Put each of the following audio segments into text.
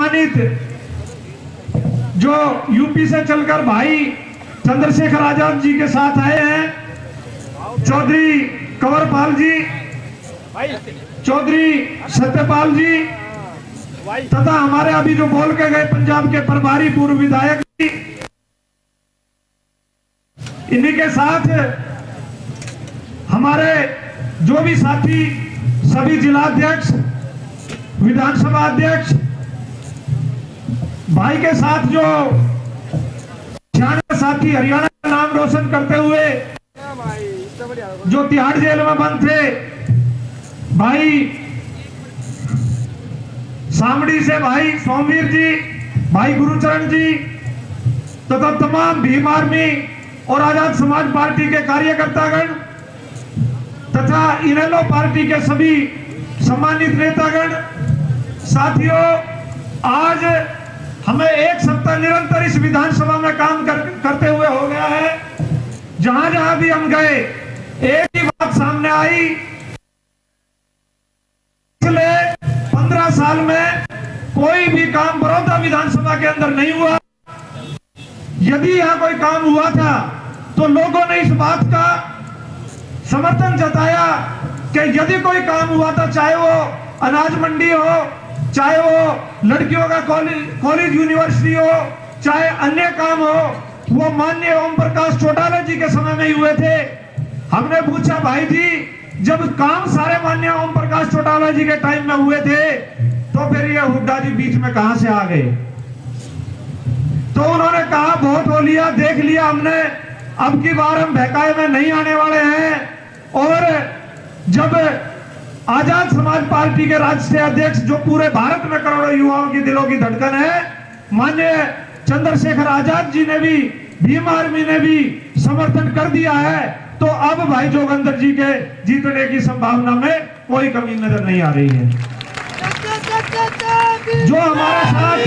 सम्मानित जो यूपी से चलकर भाई चंद्रशेखर आजाद जी के साथ आए हैं, चौधरी कंवरपाल जी, चौधरी सत्यपाल जी तथा हमारे अभी जो बोल के गए पंजाब के प्रभारी पूर्व विधायक जी, इन्हीं के साथ हमारे जो भी साथी, सभी जिलाध्यक्ष, विधानसभा अध्यक्ष, भाई के साथ जो 96 साथी हरियाणा का नाम रोशन करते हुए जो तिहाड़ जेल में बंद थे, भाई सामड़ी से भाई सोमवीर जी, भाई गुरुचरण जी तथा तमाम भीम आर्मी और आजाद समाज पार्टी के कार्यकर्तागण तथा इनेलो पार्टी के सभी सम्मानित नेतागण, साथियों, आज हमें एक सप्ताह निरंतर इस विधानसभा में काम करते हुए हो गया है। जहां जहां भी हम गए एक ही बात सामने आई, पिछले 15 साल में कोई भी काम बड़ौदा विधानसभा के अंदर नहीं हुआ। यदि यहां कोई काम हुआ था तो लोगों ने इस बात का समर्थन जताया कि यदि कोई काम हुआ था, चाहे वो अनाज मंडी हो, चाहे वो लड़कियों का कॉलेज यूनिवर्सिटी हो, चाहे अन्य काम हो, वो माननीय ओम प्रकाश चौटाला जी के समय में ही हुए थे। हमने पूछा, भाई जी जब काम सारे माननीय ओम प्रकाश चौटाला जी के टाइम में हुए थे तो फिर ये हुड्डा जी बीच में कहां से आ गए? तो उन्होंने कहा, बहुत हो लिया, देख लिया हमने, अब की बार हम बहकाए में नहीं आने वाले हैं। और जब आजाद समाज पार्टी के राष्ट्रीय अध्यक्ष, जो पूरे भारत में करोड़ों युवाओं की दिलों की धड़कन है, माननीय चंद्रशेखर आजाद जी ने भी, भीम आर्मी ने भी समर्थन कर दिया है, तो अब भाई जोगेंद्र जी के जीतने की संभावना में कोई कमी नजर नहीं आ रही है। जो हमारे साथ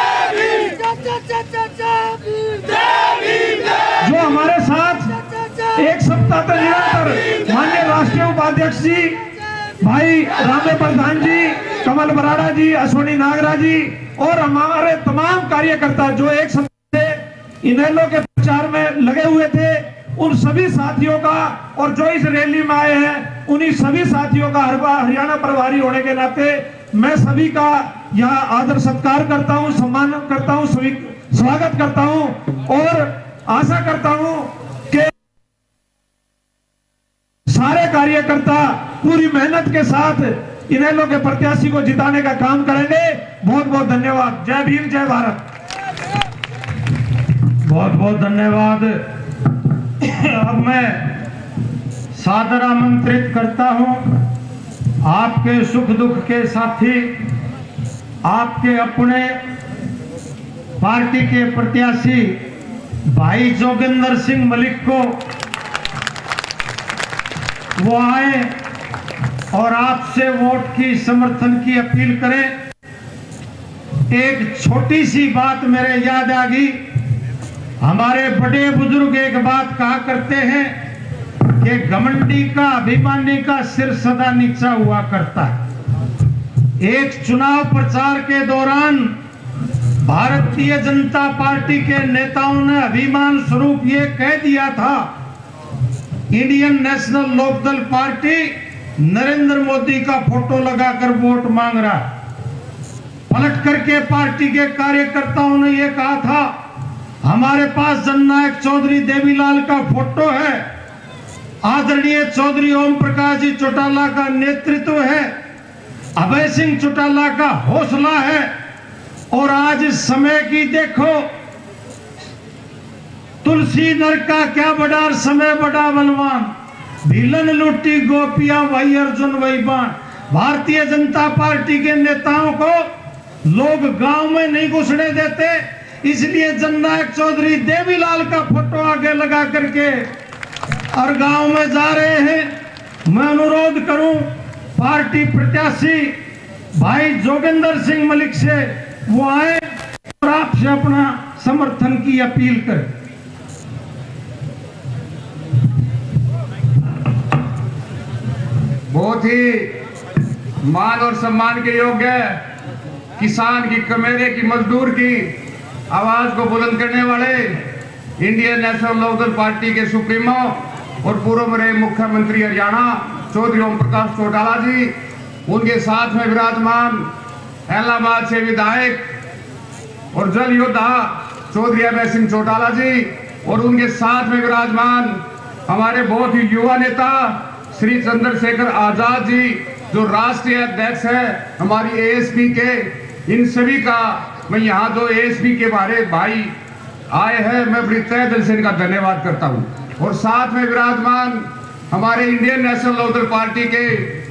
एक सप्ताह तक निरंतर माननीय राष्ट्रीय उपाध्यक्ष जी भाई रामे प्रधान जी, कमल बराड़ा जी, अश्विनी नागरा जी और हमारे तमाम कार्यकर्ता जो एक सप्ताह से इनेलो के प्रचार में लगे हुए थे, उन सभी साथियों का, और जो इस रैली में आए हैं उन्हीं सभी साथियों का हरियाणा प्रभारी होने के नाते मैं सभी का यहाँ आदर सत्कार करता हूँ, सम्मान करता हूँ, सभी स्वागत करता हूँ और आशा करता हूँ कि सारे कार्यकर्ता पूरी मेहनत के साथ इनेलो के प्रत्याशी को जिताने का काम करेंगे। बहुत बहुत धन्यवाद। जय भीम, जय भारत। बहुत बहुत धन्यवाद। अब मैं सादर आमंत्रित करता हूं आपके सुख दुख के साथी, आपके अपने पार्टी के प्रत्याशी भाई जोगेंद्र सिंह मलिक को, वो आए और आपसे वोट की समर्थन की अपील करें। एक छोटी सी बात मेरे याद आ गई। हमारे बड़े बुजुर्ग एक बात कहा करते हैं कि घमंडी का, अभिमानी का सिर सदा नीचा हुआ करता है। एक चुनाव प्रचार के दौरान भारतीय जनता पार्टी के नेताओं ने अभिमान स्वरूप ये कह दिया था, Indian National Lokdal party Narendra Modi का फोटो लगाकर वोट मांग रहा। पलट करके पार्टी के कार्यकर्ताओं ने यह कहा था, हमारे पास जननायक चौधरी देवीलाल का फोटो है, आदरणीय चौधरी ओम प्रकाश जी चौटाला का नेतृत्व है, अभय सिंह चौटाला का हौसला है। और आज इस समय की देखो, तुलसी नर का क्या बड़ा समय बड़ा बलवान, भीलन लुटी गोपियां वही अर्जुन वही बाण। भारतीय जनता पार्टी के नेताओं को लोग गांव में नहीं घुसने देते, इसलिए जननायक चौधरी देवीलाल का फोटो आगे लगा करके और गांव में जा रहे हैं। मैं अनुरोध करूं पार्टी प्रत्याशी भाई जोगेंद्र सिंह मलिक से, वो आए और आपसे अपना समर्थन की अपील करें। बहुत ही मान और सम्मान के योग्य किसान की, कमेरे की, मजदूर की आवाज को बुलंद करने वाले इंडियन नेशनल लोकदल पार्टी के सुप्रीमो और पूर्व में रहे मुख्यमंत्री हरियाणा चौधरी ओम प्रकाश चौटाला जी, उनके साथ में विराजमान इलाहाबाद से विधायक और जल योद्धा चौधरी अभय सिंह चौटाला जी, और उनके साथ में विराजमान हमारे बहुत ही युवा नेता श्री चंद्रशेखर आजाद जी, जो राष्ट्रीय अध्यक्ष है हमारी एएसपी के। इन सभी का मैं यहाँ जो एएसपी के बारे भाई आए हैं, मैं बड़ी तहे दिल से इनका धन्यवाद करता हूँ। और साथ में विराजमान हमारे इंडियन नेशनल लोकदल पार्टी के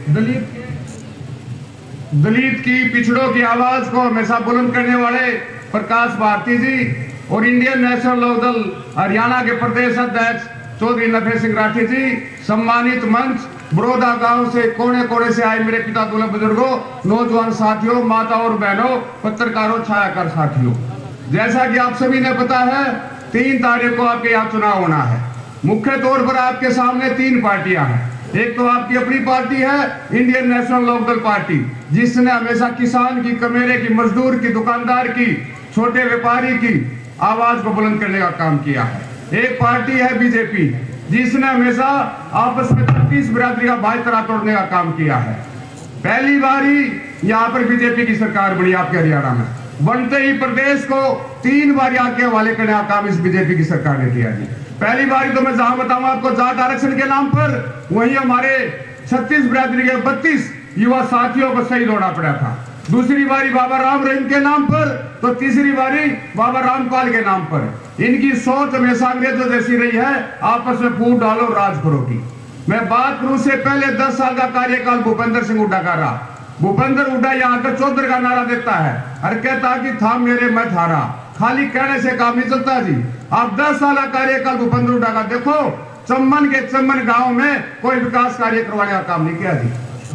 दलित की, पिछड़ों की आवाज को हमेशा बुलंद करने वाले प्रकाश भारती जी, और इंडियन नेशनल लोकदल हरियाणा के प्रदेश अध्यक्ष चौधरी नफे सिंह राठी जी, सम्मानित मंच, बड़ौदा गांव से कोने कोने से आए मेरे पिता दूल्हे बुजुर्गों, नौजवान साथियों, माता और बहनों, पत्रकारों, छायाकार साथियों, जैसा कि आप सभी ने पता है 3 तारीख को आपके यहाँ चुनाव होना है। मुख्य तौर पर आपके सामने 3 पार्टियां हैं। एक तो आपकी अपनी पार्टी है इंडियन नेशनल लोकदल पार्टी, जिसने हमेशा किसान की, कमेरे की, मजदूर की, दुकानदार की, छोटे व्यापारी की आवाज को बुलंद करने का काम किया है। एक पार्टी है बीजेपी, जिसने हमेशा आपस में 36 बिरादरी का भाईचारा तोड़ने का काम किया है। पहली बारी यहाँ पर बीजेपी की सरकार बनी आपके हरियाणा में, बनते ही प्रदेश को 3 बार आगे हवाले करने का काम इस बीजेपी की सरकार ने किया जी। पहली बारी तो मैं जहां बताऊं आपको, जाट आरक्षण के नाम पर वहीं हमारे 36 बिरादरी के 32 युवा साथियों को शहीद होना पड़ा था। दूसरी बारी बाबा राम रहीम के नाम पर, तो तीसरी बारी बाबा रामपाल के नाम पर। इनकी सोच हमेशा अंग्रेजों जैसी रही है, आपस में फूट डालो राज करो की। मैं बात करूं से पहले 10 साल का कार्यकाल भूपेंद्र सिंह हुड्डा का रहा। भूपेंद्र हुड्डा यहाँ का चौधर का नारा देता है और कहता कि था मेरे मैं थारा, खाली कहने से काम नहीं चलता जी। आप 10 साल का कार्यकाल भूपेंद्र हुड्डा का देखो, चम्मन के चम्मन गांव में कोई विकास कार्य करवाने का काम नहीं किया जी।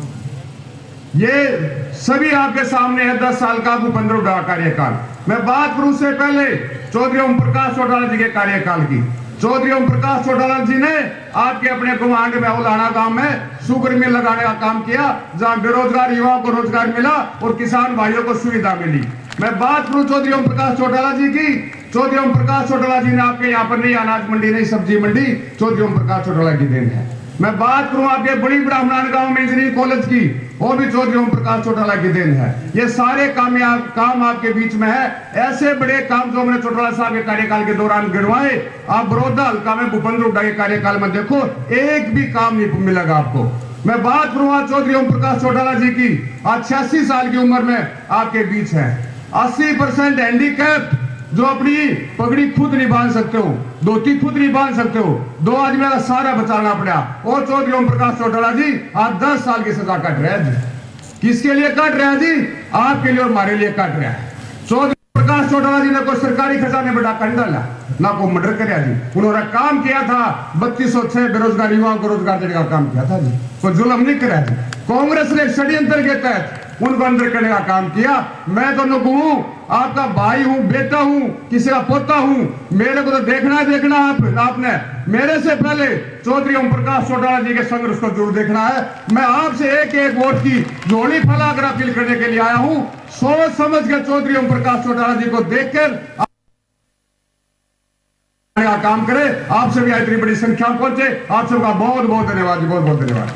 ये सभी आपके सामने है 10 साल का भूपेंद्र हुड्डा कार्यकाल। मैं बात करूं से पहले चौधरी ओम प्रकाश चौटाला जी के कार्यकाल की। चौधरी ओम प्रकाश चौटाला जी ने आपके अपने कुमांड में उलाना गांव में शुगर मिल लगाने का काम किया, जहां बेरोजगार युवाओं को रोजगार मिला और किसान भाइयों को सुविधा मिली। मैं बात करूं चौधरी ओम प्रकाश चौटाला जी की। चौधरी ओम प्रकाश चौटाला जी ने आपके यहाँ पर नहीं अनाज मंडी, नहीं सब्जी मंडी, चौधरी ओम प्रकाश चौटाला की देन है। मैं बात करूं आपके बड़ी ब्राह्मणान गांव में इंजीनियरिंग कॉलेज की, वो भी चौधरी ओम प्रकाश चौटाला की देन है। ये सारे काम आपके बीच में है। ऐसे बड़े काम जो हमने चौटाला साहब के कार्यकाल के दौरान गिरवाए, आप बड़ौदा हल्का में भूपेंद्र हुड्डा के कार्यकाल में देखो, एक भी काम नहीं मिलेगा आपको। मैं बात करूं आज चौधरी ओम प्रकाश चौटाला जी की, आज 86 साल की उम्र में आपके बीच है। 80% हैंडीकैप जो अपनी पगड़ी खुद नहीं बांध सकते हो, धोती खुद नहीं बांध सकते हो, 2 आदमी का सारा बचाना पड़ा, और चौधरी ओम प्रकाश चौटाला जी आज 10 साल की सजा काट रहे हैं जी। किसके लिए काट रहे हैं जी? आपके लिए और हमारे लिए काट रहे हैं। चौधरी प्रकाश चौटाला जी ने कोई सरकारी खजाने में डाका नहीं डाला, ना कोई मर्डर कराया जी। उन्होंने काम किया था 3206 बेरोजगार युवाओं को रोजगार देने का काम किया था जी, कोई जुल्म नहीं कराया जी। कांग्रेस ने षड्यंत्र के तहत उनको अंदर करने का काम किया। मैं तो नुकू हूं, आपका भाई हूं, बेटा हूं, किसी का पोता हूं, मेरे को तो देखना है, देखना आपने मेरे से पहले चौधरी ओम प्रकाश चौटाला जी के संघर्ष को जरूर देखना है। मैं आपसे एक एक वोट की झोली फैलाकर अपील करने के लिए आया हूं। सोच समझ कर चौधरी ओम प्रकाश चौटाला जी को देखकर काम करे। आप सभी इतनी बड़ी संख्या में पहुंचे, आप सबका बहुत बहुत धन्यवाद जी, बहुत बहुत धन्यवाद।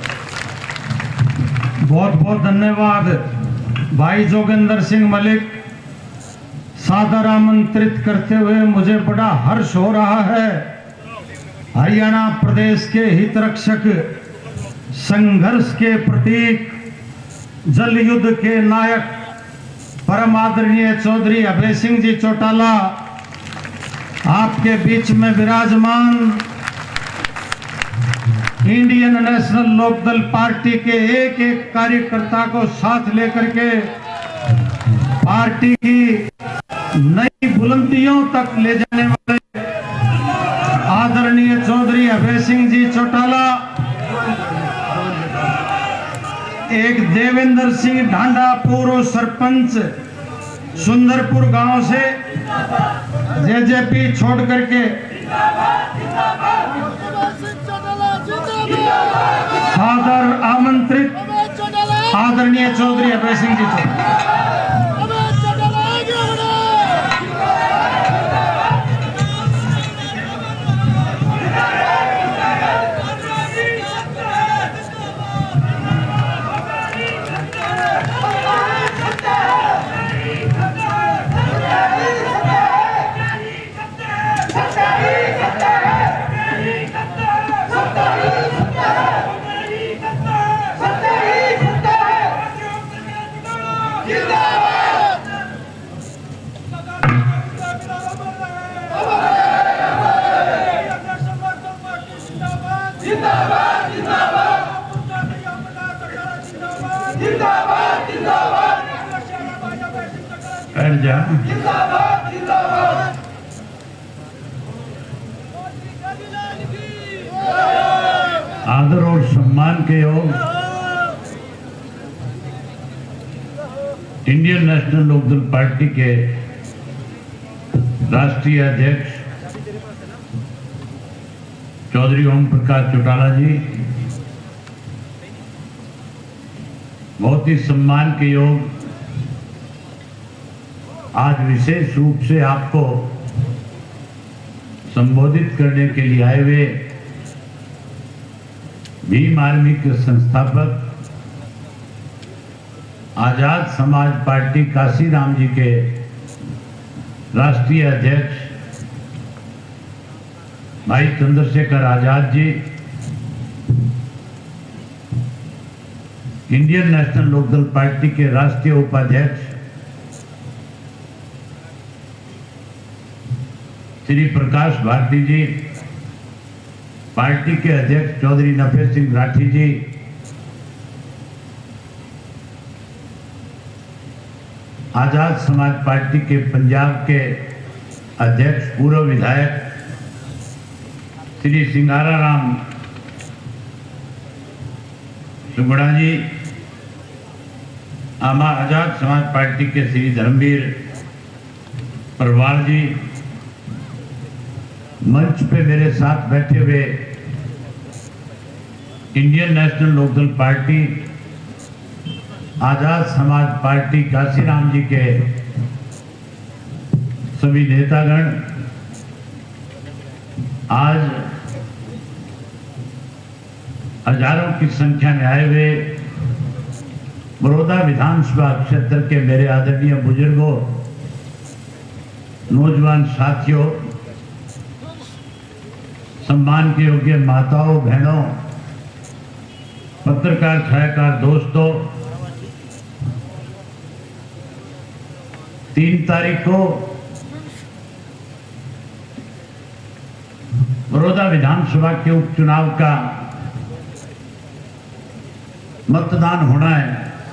बहुत बहुत धन्यवाद भाई जोगेंद्र सिंह मलिक। सादर आमंत्रित करते हुए मुझे बड़ा हर्ष हो रहा है। हरियाणा प्रदेश के हितरक्षक, संघर्ष के प्रतीक, जल युद्ध के नायक परम आदरणीय चौधरी अभय सिंह जी चौटाला आपके बीच में विराजमान। इंडियन नेशनल लोकदल पार्टी के एक एक कार्यकर्ता को साथ लेकर के पार्टी की नई बुलंदियों तक ले जाने वाले आदरणीय चौधरी अभय सिंह जी चौटाला, एक देवेंद्र सिंह ढांडा पूर्व सरपंच सुंदरपुर गांव से जेजेपी छोड़ करके सादर आमंत्रित आदरणीय चौधरी अभय सिंह जी चौटाला। आदर और सम्मान के योग इंडियन नेशनल लोकदल पार्टी के राष्ट्रीय अध्यक्ष चौधरी ओम प्रकाश चौटाला जी, बहुत ही सम्मान के योग आज विशेष रूप से आपको संबोधित करने के लिए आए हुए भीम आर्मी के संस्थापक आजाद समाज पार्टी काशीराम जी के राष्ट्रीय अध्यक्ष भाई Chandrashekhar Azad ji, Indian National Lokdal party के राष्ट्रीय उपाध्यक्ष श्री प्रकाश भारती जी, पार्टी के अध्यक्ष चौधरी नफे सिंह राठी जी, आजाद समाज पार्टी के पंजाब के अध्यक्ष पूर्व विधायक श्री सिंगारा राम सुगड़ा जी, आजाद समाज पार्टी के श्री धर्मवीर परवार जी, मंच पे मेरे साथ बैठे हुए Indian National Lokdal party Azad Samaj party Kashiram जी के सभी नेतागण, आज हजारों की संख्या में आए हुए बड़ौदा विधानसभा क्षेत्र के मेरे आदरणीय बुजुर्गों, नौजवान साथियों, सम्मान के योग्य माताओं बहनों, पत्रकार छायाकार दोस्तों, 3 तारीख को बड़ौदा विधानसभा के उपचुनाव का मतदान होना है।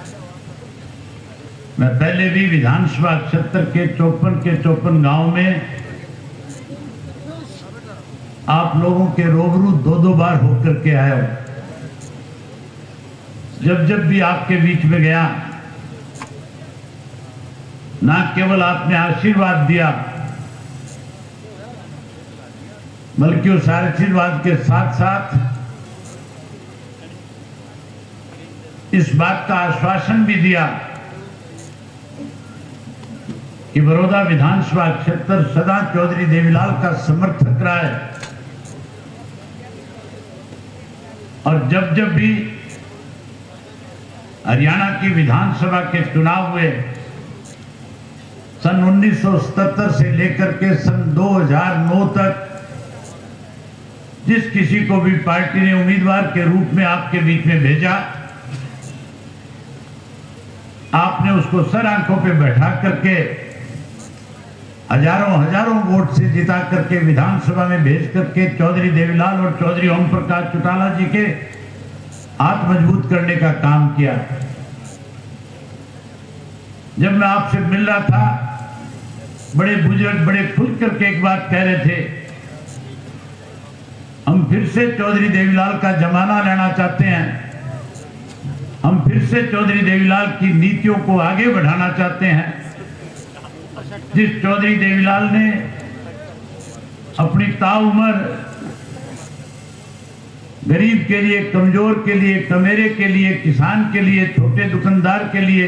मैं पहले भी विधानसभा क्षेत्र के 54 गांव में आप लोगों के रूबरू 2 बार होकर के आया हूं। जब भी आपके बीच में गया, ना केवल आपने आशीर्वाद दिया, बल्कि उस आशीर्वाद के साथ साथ इस बात का आश्वासन भी दिया कि बड़ौदा विधानसभा क्षेत्र सदा चौधरी देवीलाल का समर्थक रहा है। और जब भी हरियाणा की विधानसभा के चुनाव हुए, सन 1977 से लेकर के सन 2009 तक जिस किसी को भी पार्टी ने उम्मीदवार के रूप में आपके बीच में भेजा, आपने उसको सर आंखों पे बैठा करके हजारों वोट से जिता करके विधानसभा में भेज करके चौधरी देवीलाल और चौधरी ओम प्रकाश चौटाला जी के हाथ मजबूत करने का काम किया। जब मैं आपसे मिल रहा था, बड़े बुजुर्ग बड़े खुल करके एक बात कह रहे थे, हम फिर से चौधरी देवीलाल का जमाना लेना चाहते हैं, हम फिर से चौधरी देवीलाल की नीतियों को आगे बढ़ाना चाहते हैं। जिस चौधरी देवीलाल ने अपनी ताउम्र गरीब के लिए, कमजोर के लिए, कमेरे के लिए, किसान के लिए, छोटे दुकानदार के लिए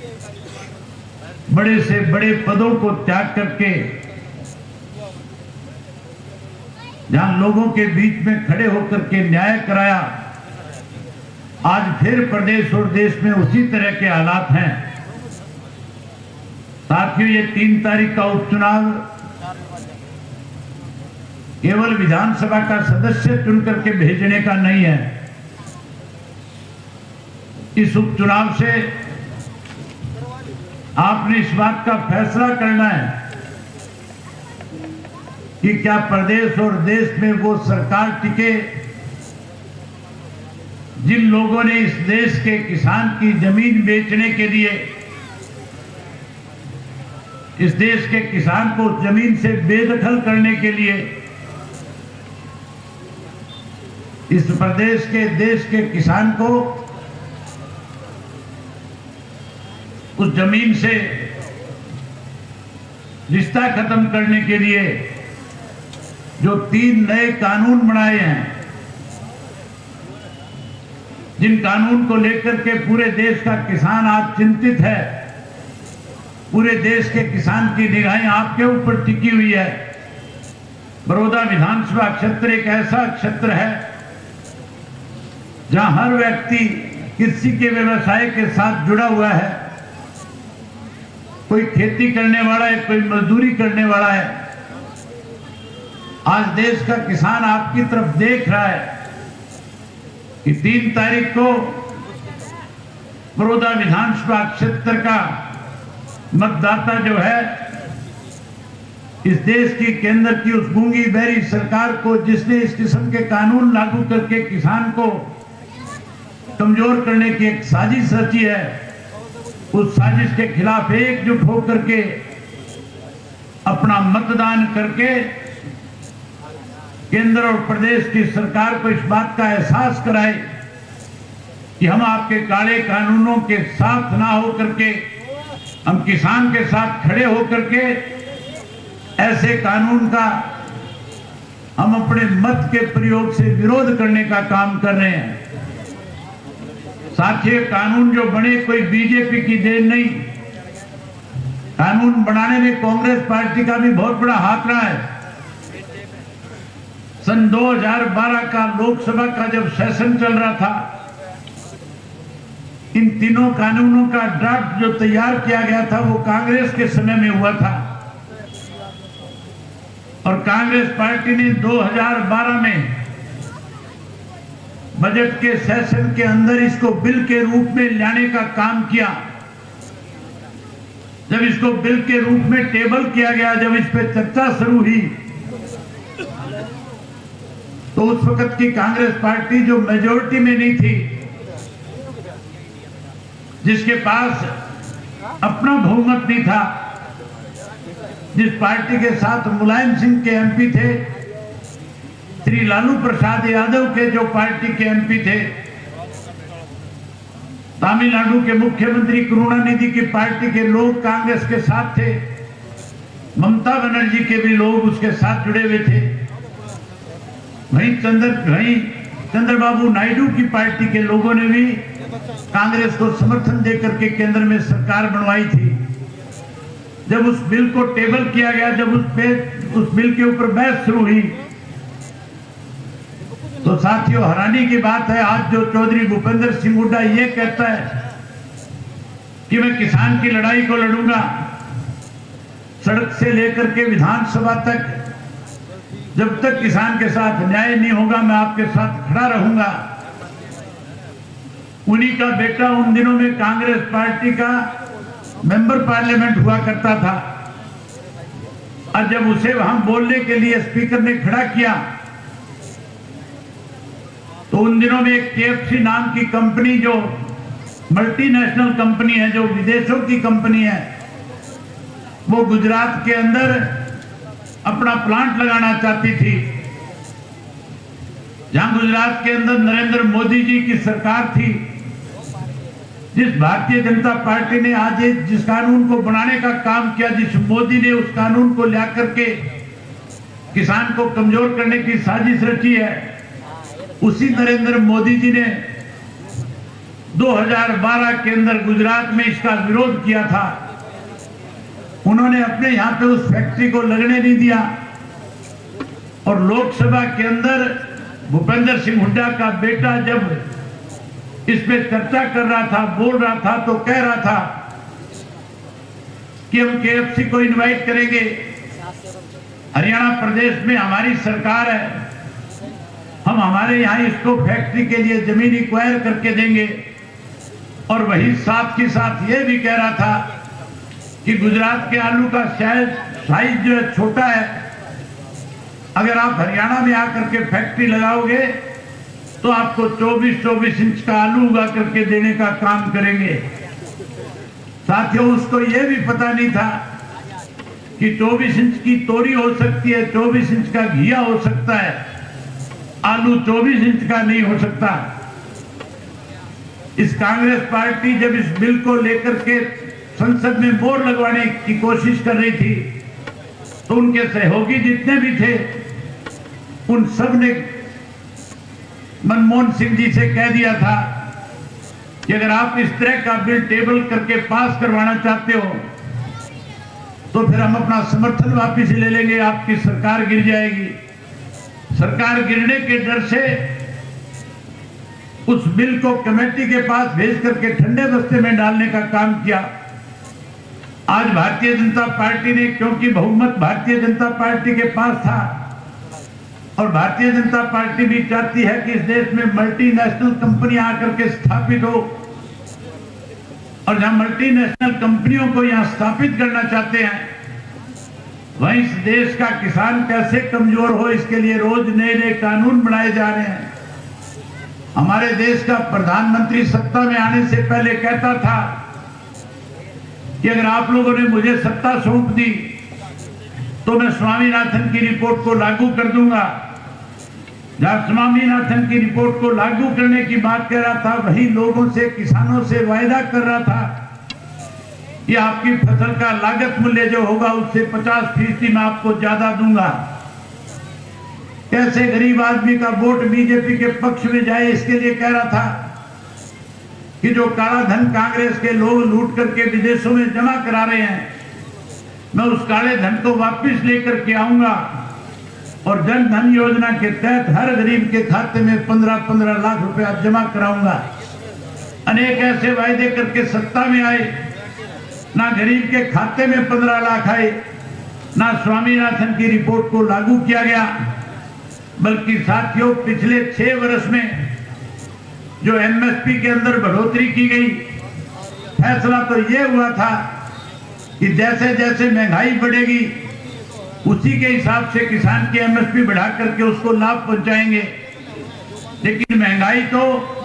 बड़े से बड़े पदों को त्याग करके जहां लोगों के बीच में खड़े होकर के न्याय कराया, आज फिर प्रदेश और देश में उसी तरह के हालात हैं। साथियों, ये 3 तारीख का उपचुनाव केवल विधानसभा का सदस्य चुन करके भेजने का नहीं है। इस उपचुनाव से आपने इस बात का फैसला करना है कि क्या प्रदेश और देश में वो सरकार टिके जिन लोगों ने इस देश के किसान की जमीन बेचने के लिए इस देश के किसान को उस जमीन से बेदखल करने के लिए इस प्रदेश के देश के किसान को उस जमीन से रिश्ता खत्म करने के लिए जो 3 नए कानून बनाए हैं, जिन कानून को लेकर के पूरे देश का किसान आज चिंतित है, पूरे देश के किसान की निगाहें आपके ऊपर टिकी हुई है। बड़ौदा विधानसभा क्षेत्र एक ऐसा क्षेत्र है जहां हर व्यक्ति कृषि के व्यवसाय के साथ जुड़ा हुआ है। कोई खेती करने वाला है, कोई मजदूरी करने वाला है। आज देश का किसान आपकी तरफ देख रहा है कि 3 तारीख को बड़ौदा विधानसभा क्षेत्र का मतदाता जो है, इस देश की केंद्र की उस गूंगी बहरी सरकार को, जिसने इस किस्म के कानून लागू करके किसान को कमजोर करने की एक साजिश रची है, उस साजिश के खिलाफ एकजुट होकर के अपना मतदान करके केंद्र और प्रदेश की सरकार को इस बात का एहसास कराए कि हम आपके काले कानूनों के साथ ना होकर के, हम किसान के साथ खड़े होकर के ऐसे कानून का हम अपने मत के प्रयोग से विरोध करने का काम कर रहे हैं। साथियों, कानून जो बने कोई बीजेपी की देन नहीं। कानून बनाने में कांग्रेस पार्टी का भी बहुत बड़ा हाथ रहा है। सन 2012 का लोकसभा का जब सेशन चल रहा था, इन तीनों कानूनों का ड्राफ्ट जो तैयार किया गया था वो कांग्रेस के समय में हुआ था और कांग्रेस पार्टी ने 2012 में बजट के सेशन के अंदर इसको बिल के रूप में लाने का काम किया। जब इसको बिल के रूप में टेबल किया गया, जब इस पे चर्चा शुरू हुई, तो उस वक्त की कांग्रेस पार्टी जो मेजॉरिटी में नहीं थी, जिसके पास अपना बहुमत नहीं था, जिस पार्टी के साथ मुलायम सिंह के एमपी थे, श्री लालू प्रसाद यादव के जो पार्टी के एमपी थे, तमिलनाडु के मुख्यमंत्री करुणानिधि की पार्टी के लोग कांग्रेस के साथ थे, ममता बनर्जी के भी लोग उसके साथ जुड़े हुए थे, वहीं चंद्रबाबू नायडू की पार्टी के लोगों ने भी कांग्रेस को समर्थन देकर के केंद्र में सरकार बनवाई थी। जब उस बिल को टेबल किया गया, जब उस बिल के ऊपर बहस शुरू हुई, तो साथियों, हैरानी की बात है, आज जो चौधरी भूपेंद्र सिंह हुड्डा ये कहता है कि मैं किसान की लड़ाई को लड़ूंगा, सड़क से लेकर के विधानसभा तक, जब तक किसान के साथ न्याय नहीं होगा मैं आपके साथ खड़ा रहूंगा। उन्हीं का बेटा उन दिनों में कांग्रेस पार्टी का मेंबर पार्लियामेंट हुआ करता था, और जब उसे वहां बोलने के लिए स्पीकर ने खड़ा किया, तो उन दिनों में एक KFC नाम की कंपनी, जो मल्टीनेशनल कंपनी है, जो विदेशों की कंपनी है, वो गुजरात के अंदर अपना प्लांट लगाना चाहती थी। जहां गुजरात के अंदर नरेंद्र मोदी जी की सरकार थी, जिस भारतीय जनता पार्टी ने आज जिस कानून को बनाने का काम किया, जिस मोदी ने उस कानून को ला करके किसान को कमजोर करने की साजिश रची है, उसी नरेंद्र मोदी जी ने 2012 के अंदर गुजरात में इसका विरोध किया था। उन्होंने अपने यहां पे उस फैक्ट्री को लगने नहीं दिया, और लोकसभा के अंदर भूपेंद्र सिंह हुड्डा का बेटा जब इस पे चर्चा कर रहा था, बोल रहा था, तो कह रहा था कि हम KFC को इनवाइट करेंगे, हरियाणा प्रदेश में हमारी सरकार है, हम हमारे यहाँ इसको फैक्ट्री के लिए जमीन एक्वायर करके देंगे। और वही साथ ही साथ ये भी कह रहा था कि गुजरात के आलू का शायद साइज जो है छोटा है, अगर आप हरियाणा में आकर के फैक्ट्री लगाओगे तो आपको 24-24 इंच का आलू उगा करके देने का काम करेंगे। साथियों, उसको यह भी पता नहीं था कि 24 इंच की तोरी हो सकती है, 24 इंच का घिया हो सकता है, आलू 24 इंच का नहीं हो सकता। इस कांग्रेस पार्टी जब इस बिल को लेकर के संसद में मोहर लगवाने की कोशिश कर रही थी तो उनके सहयोगी जितने भी थे उन सब ने मनमोहन सिंह जी से कह दिया था कि अगर आप इस तरह का बिल टेबल करके पास करवाना चाहते हो तो फिर हम अपना समर्थन वापस ले लेंगे, आपकी सरकार गिर जाएगी। सरकार गिरने के डर से उस बिल को कमेटी के पास भेज करके ठंडे बस्ते में डालने का काम किया। आज भारतीय जनता पार्टी ने, क्योंकि बहुमत भारतीय जनता पार्टी के पास था और भारतीय जनता पार्टी भी चाहती है कि इस देश में मल्टीनेशनल कंपनियां आकर के स्थापित हो, और जहां मल्टीनेशनल कंपनियों को यहां स्थापित करना चाहते हैं वहीं इस देश का किसान कैसे कमजोर हो, इसके लिए रोज नए नए कानून बनाए जा रहे हैं। हमारे देश का प्रधानमंत्री सत्ता में आने से पहले कहता था कि अगर आप लोगों ने मुझे सत्ता सौंप दी तो मैं स्वामीनाथन की रिपोर्ट को लागू कर दूंगा। जब स्वामीनाथन की रिपोर्ट को लागू करने की बात कर रहा था वही लोगों से, किसानों से वायदा कर रहा था कि आपकी फसल का लागत मूल्य जो होगा उससे 50% मैं आपको ज्यादा दूंगा। कैसे गरीब आदमी का वोट बीजेपी के पक्ष में जाए, इसके लिए कह रहा था कि जो काला धन कांग्रेस के लोग लूट करके विदेशों में जमा करा रहे हैं, मैं उस काले धन को वापस लेकर के आऊंगा और जन धन योजना के तहत हर गरीब के खाते में 15-15 लाख रुपया जमा कराऊंगा। अनेक ऐसे वायदे करके सत्ता में आए, ना गरीब के खाते में 15 लाख आए, ना स्वामीनाथन की रिपोर्ट को लागू किया गया, बल्कि साथियों पिछले 6 वर्ष में जो एमएसपी के अंदर बढ़ोतरी की गई, फैसला तो यह हुआ था कि जैसे जैसे महंगाई बढ़ेगी उसी के हिसाब से किसान की एमएसपी बढ़ा करके उसको लाभ पहुंचाएंगे। लेकिन महंगाई तो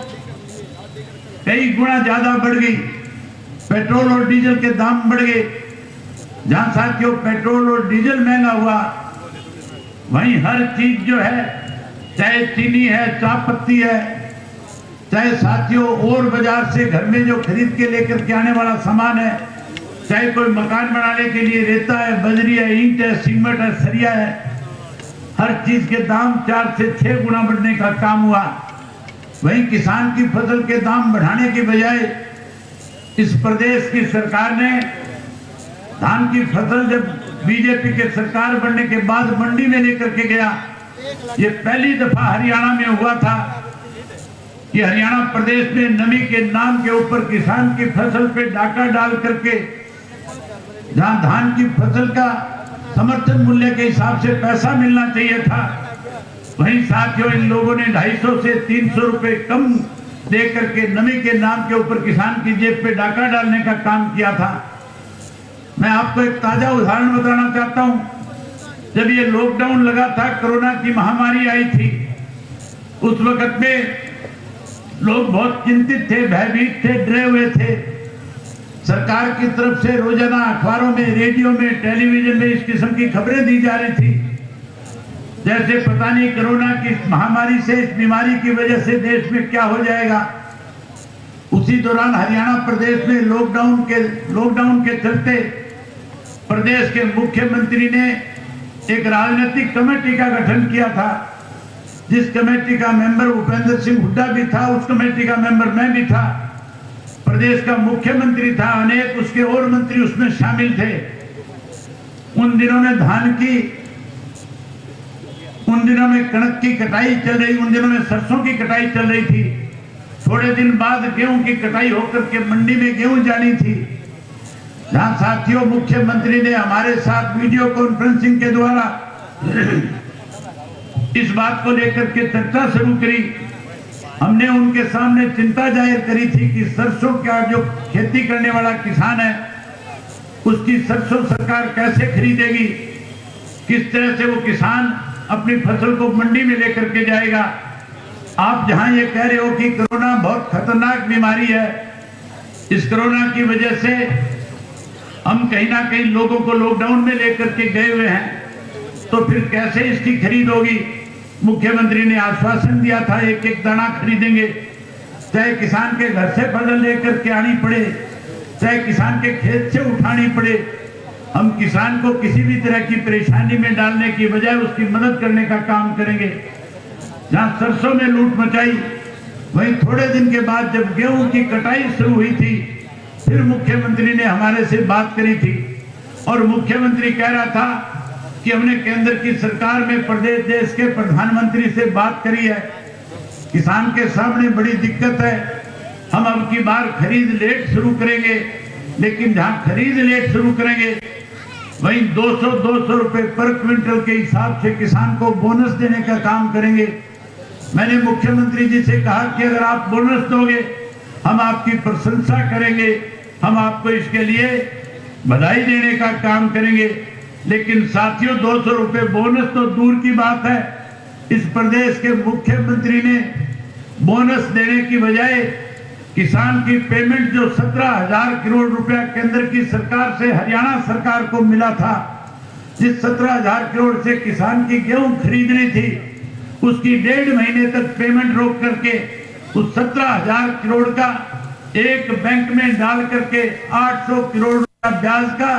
कई गुना ज्यादा बढ़ गई, पेट्रोल और डीजल के दाम बढ़ गए। जहां साथियों पेट्रोल और डीजल महंगा हुआ वहीं हर चीज जो है, चाहे चीनी है, चाय पत्ती है, चाहे साथियों और बाजार से घर में जो खरीद के लेकर के आने वाला सामान है, चाहे कोई मकान बनाने के लिए रेता है, बजरी है, ईंट है, सीमेंट है, सरिया है, हर चीज के दाम 4 से 6 गुना बढ़ने का काम हुआ। वहीं किसान की फसल के दाम बढ़ाने के बजाय इस प्रदेश की सरकार ने धान की फसल जब बीजेपी के सरकार बनने के बाद मंडी में लेकर के गया, ये पहली दफा हरियाणा में हुआ था कि हरियाणा प्रदेश में नमी के नाम के ऊपर किसान की फसल पे डाका डाल करके जहां धान की फसल का समर्थन मूल्य के हिसाब से पैसा मिलना चाहिए था, वहीं साथियों इन लोगों ने 250 से 300 रुपए कम दे करके नमी के नाम के ऊपर किसान की जेब पे डाका डालने का काम किया था। मैं आपको एक ताजा उदाहरण बताना चाहता हूं। जब ये लॉकडाउन लगा था, कोरोना की महामारी आई थी, उस वक्त में लोग बहुत चिंतित थे, भयभीत थे, डरे हुए थे। सरकार की तरफ से रोजाना अखबारों में, रेडियो में, टेलीविजन में इस किस्म की खबरें दी जा रही थी जैसे पता नहीं कोरोना की महामारी से, इस बीमारी की वजह से देश में क्या हो जाएगा। उसी दौरान हरियाणा प्रदेश में लॉकडाउन के चलते प्रदेश के मुख्यमंत्री ने एक राजनीतिक कमेटी का गठन किया था, जिस कमेटी का मेंबर भूपेंद्र सिंह हुड्डा भी था, उस कमेटी का मेंबर मैं भी था, प्रदेश का मुख्यमंत्री था, अनेक उसके और मंत्री उसमें शामिल थे। उन दिनों में कणक की कटाई चल रही, उन दिनों में सरसों की कटाई चल रही थी। थोड़े दिन बाद गेहूं की कटाई होकर के मंडी में गेहूं जानी थी, जहां साथियों मुख्यमंत्री ने हमारे साथ वीडियो कॉन्फ्रेंसिंग के द्वारा इस बात को लेकर के चर्चा शुरू करी। हमने उनके सामने चिंता जाहिर करी थी कि सरसों का जो खेती करने वाला किसान है उसकी सरसों सरकार कैसे खरीदेगी, किस तरह से वो किसान अपनी फसल को मंडी में लेकर के जाएगा। आप जहां ये कह रहे हो कि कोरोना बहुत खतरनाक बीमारी है, इस कोरोना की वजह से हम कहीं ना कहीं लोगों को लॉकडाउन में लेकर के गए हुए हैं, तो फिर कैसे इसकी खरीद होगी? मुख्यमंत्री ने आश्वासन दिया था एक एक दाना खरीदेंगे, चाहे किसान के घर से फसल लेकर के आनी पड़े, चाहे किसान के खेत से उठानी पड़े। हम किसान को किसी भी तरह की परेशानी में डालने की बजाय उसकी मदद करने का काम करेंगे। जहां सरसों में लूट मचाई, वहीं थोड़े दिन के बाद जब गेहूं की कटाई शुरू हुई थी, फिर मुख्यमंत्री ने हमारे से बात करी थी और मुख्यमंत्री कह रहा था कि हमने केंद्र की सरकार में प्रदेश देश के प्रधानमंत्री से बात करी है, किसान के सामने बड़ी दिक्कत है, हम अब की बार खरीद लेट शुरू करेंगे। लेकिन जहां खरीद लेट शुरू करेंगे वहीं 200 रुपए पर क्विंटल के हिसाब से किसान को बोनस देने का काम करेंगे। मैंने मुख्यमंत्री जी से कहा कि अगर आप बोनस दोगे हम आपकी प्रशंसा करेंगे, हम आपको इसके लिए बधाई देने का काम करेंगे। लेकिन साथियों, 200 रुपए बोनस तो दूर की बात है, इस प्रदेश के मुख्यमंत्री ने बोनस देने की बजाय किसान की पेमेंट जो 17,000 करोड़ रुपया केंद्र की सरकार से हरियाणा सरकार को मिला था, जिस 17,000 करोड़ से किसान की गेहूं खरीदनी थी, उसकी 1.5 महीने तक पेमेंट रोक करके उस 17,000 करोड़ का एक बैंक में डाल करके 800 करोड़ रुपया ब्याज का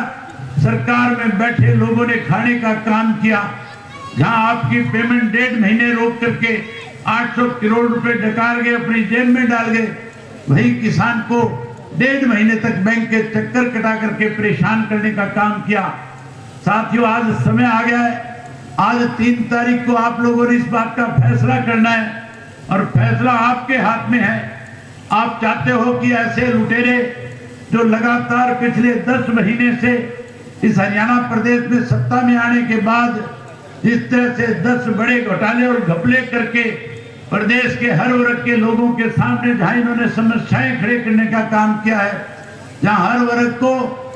सरकार में बैठे लोगों ने खाने का काम किया। जहां आपकी पेमेंट 1.5 महीने रोक करके 800 करोड़ रुपए डकार गए, अपनी जेब में डाल गए, वही किसान को 1.5 महीने तक बैंक के चक्कर कटा करके परेशान करने का काम किया। साथियों, आज समय आ गया है, आज 3 तारीख को आप लोगों ने इस बात का फैसला करना है और फैसला आपके हाथ में है। आप चाहते हो कि ऐसे लुटेरे जो लगातार पिछले 10 महीने से इस हरियाणा प्रदेश में सत्ता में आने के बाद जिस तरह से 10 बड़े घोटाले और घपले करके प्रदेश के हर वर्ग के लोगों के सामने जहां इन्होंने समस्याएं खड़े करने का काम किया है, जहां हर वर्ग को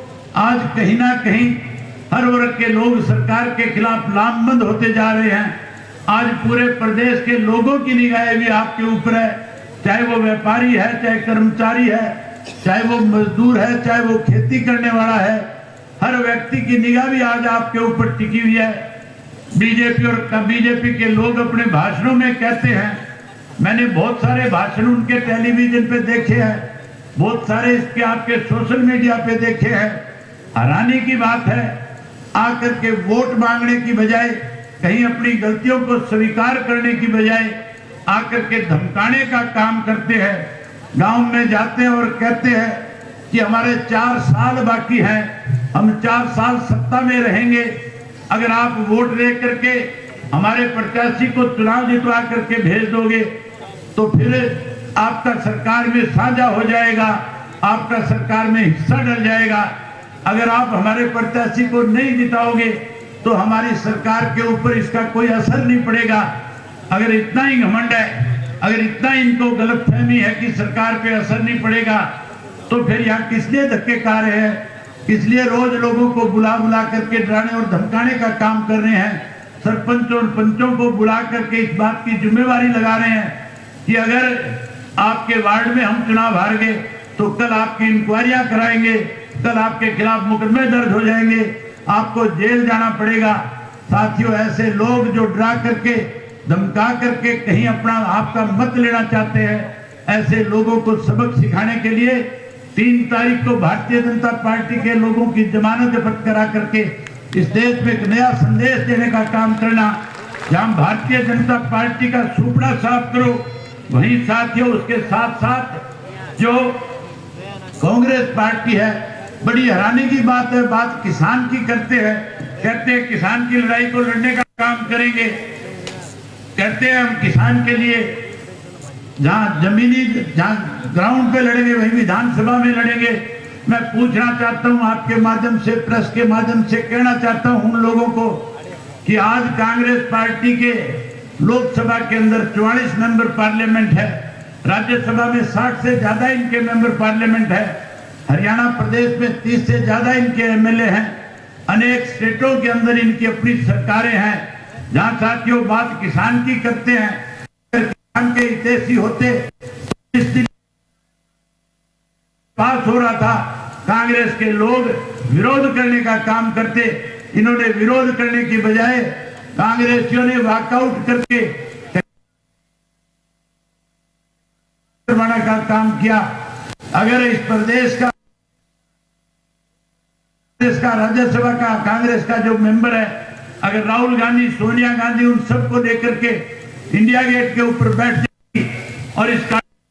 आज कहीं ना कहीं हर वर्ग के लोग सरकार के खिलाफ लामबंद होते जा रहे हैं। आज पूरे प्रदेश के लोगों की निगाहें भी आपके ऊपर है, चाहे वो व्यापारी है, चाहे कर्मचारी है, चाहे वो मजदूर है, चाहे वो खेती करने वाला है, हर व्यक्ति की निगाह भी आज आपके ऊपर टिकी हुई है। बीजेपी के लोग अपने भाषणों में कहते हैं, मैंने बहुत सारे भाषण उनके टेलीविजन पे देखे हैं, बहुत सारे इसके आपके सोशल मीडिया पे देखे हैं। हैरानी की बात है, आकर के वोट मांगने की बजाय, कहीं अपनी गलतियों को स्वीकार करने की बजाय आकर के धमकाने का काम करते हैं। गांव में जाते हैं और कहते हैं कि हमारे 4 साल बाकी हैं, हम 4 साल सत्ता में रहेंगे, अगर आप वोट दे करके हमारे प्रत्याशी को चुनाव जितवा करके भेज दोगे तो फिर आपका सरकार में साझा हो जाएगा, आपका सरकार में हिस्सा डल जाएगा। अगर आप हमारे प्रत्याशी को नहीं जिताओगे तो हमारी सरकार के ऊपर इसका कोई असर नहीं पड़ेगा। अगर इतना ही घमंड है, अगर इतना इनको गलतफहमी है कि सरकार पे असर नहीं पड़ेगा, तो फिर यहाँ किस लिए धक्के खा रहे हैं, इसलिए रोज लोगों को बुला करके डराने और धमकाने का काम कर रहे हैं। सरपंच और पंचों को बुला करके इस बात की जिम्मेवारी लगा रहे हैं कि अगर आपके वार्ड में हम चुनाव हार गए तो कल आपकी इंक्वायरियां कराएंगे, कल आपके खिलाफ मुकदमे दर्ज हो जाएंगे, आपको जेल जाना पड़ेगा। साथियों, ऐसे लोग जो डरा करके धमका करके कहीं अपना आपका मत लेना चाहते हैं, ऐसे लोगों को सबक सिखाने के लिए 3 तारीख को भारतीय जनता पार्टी के लोगों की जमानत जब्त करा करके इस देश में एक नया संदेश देने का काम करना। जहां भारतीय जनता पार्टी का सुपड़ा साफ करो, वहीं साथियों उसके साथ साथ जो कांग्रेस पार्टी है, बड़ी हैरानी की बात है, बात किसान की करते हैं, कहते हैं किसान की लड़ाई को लड़ने का काम करेंगे, कहते हैं हम किसान के लिए जहां जमीनी जहां ग्राउंड पे लड़ेंगे वहीं विधानसभा में लड़ेंगे। मैं पूछना चाहता हूं आपके माध्यम से, प्रेस के माध्यम से कहना चाहता हूं उन लोगों को कि आज कांग्रेस पार्टी के लोकसभा के अंदर 44 मेंबर पार्लियामेंट है, राज्यसभा में 60 से ज्यादा इनके मेंबर पार्लियामेंट है, हरियाणा प्रदेश में 30 से ज्यादा इनके एमएलए हैं, अनेक स्टेटों के अंदर इनकी अपनी सरकारें हैं। जहां साथियों बात किसान की करते हैं, किसान के हितैषी होते, पास हो रहा था, कांग्रेस के लोग विरोध करने का काम करते। इन्होंने विरोध करने की बजाय कांग्रेसियों ने वॉकआउट करके का काम किया। अगर इस प्रदेश का राज्यसभा का कांग्रेस का जो मेंबर है, अगर राहुल गांधी, सोनिया गांधी उन सबको लेकर के इंडिया गेट के ऊपर बैठ जाएगी और इस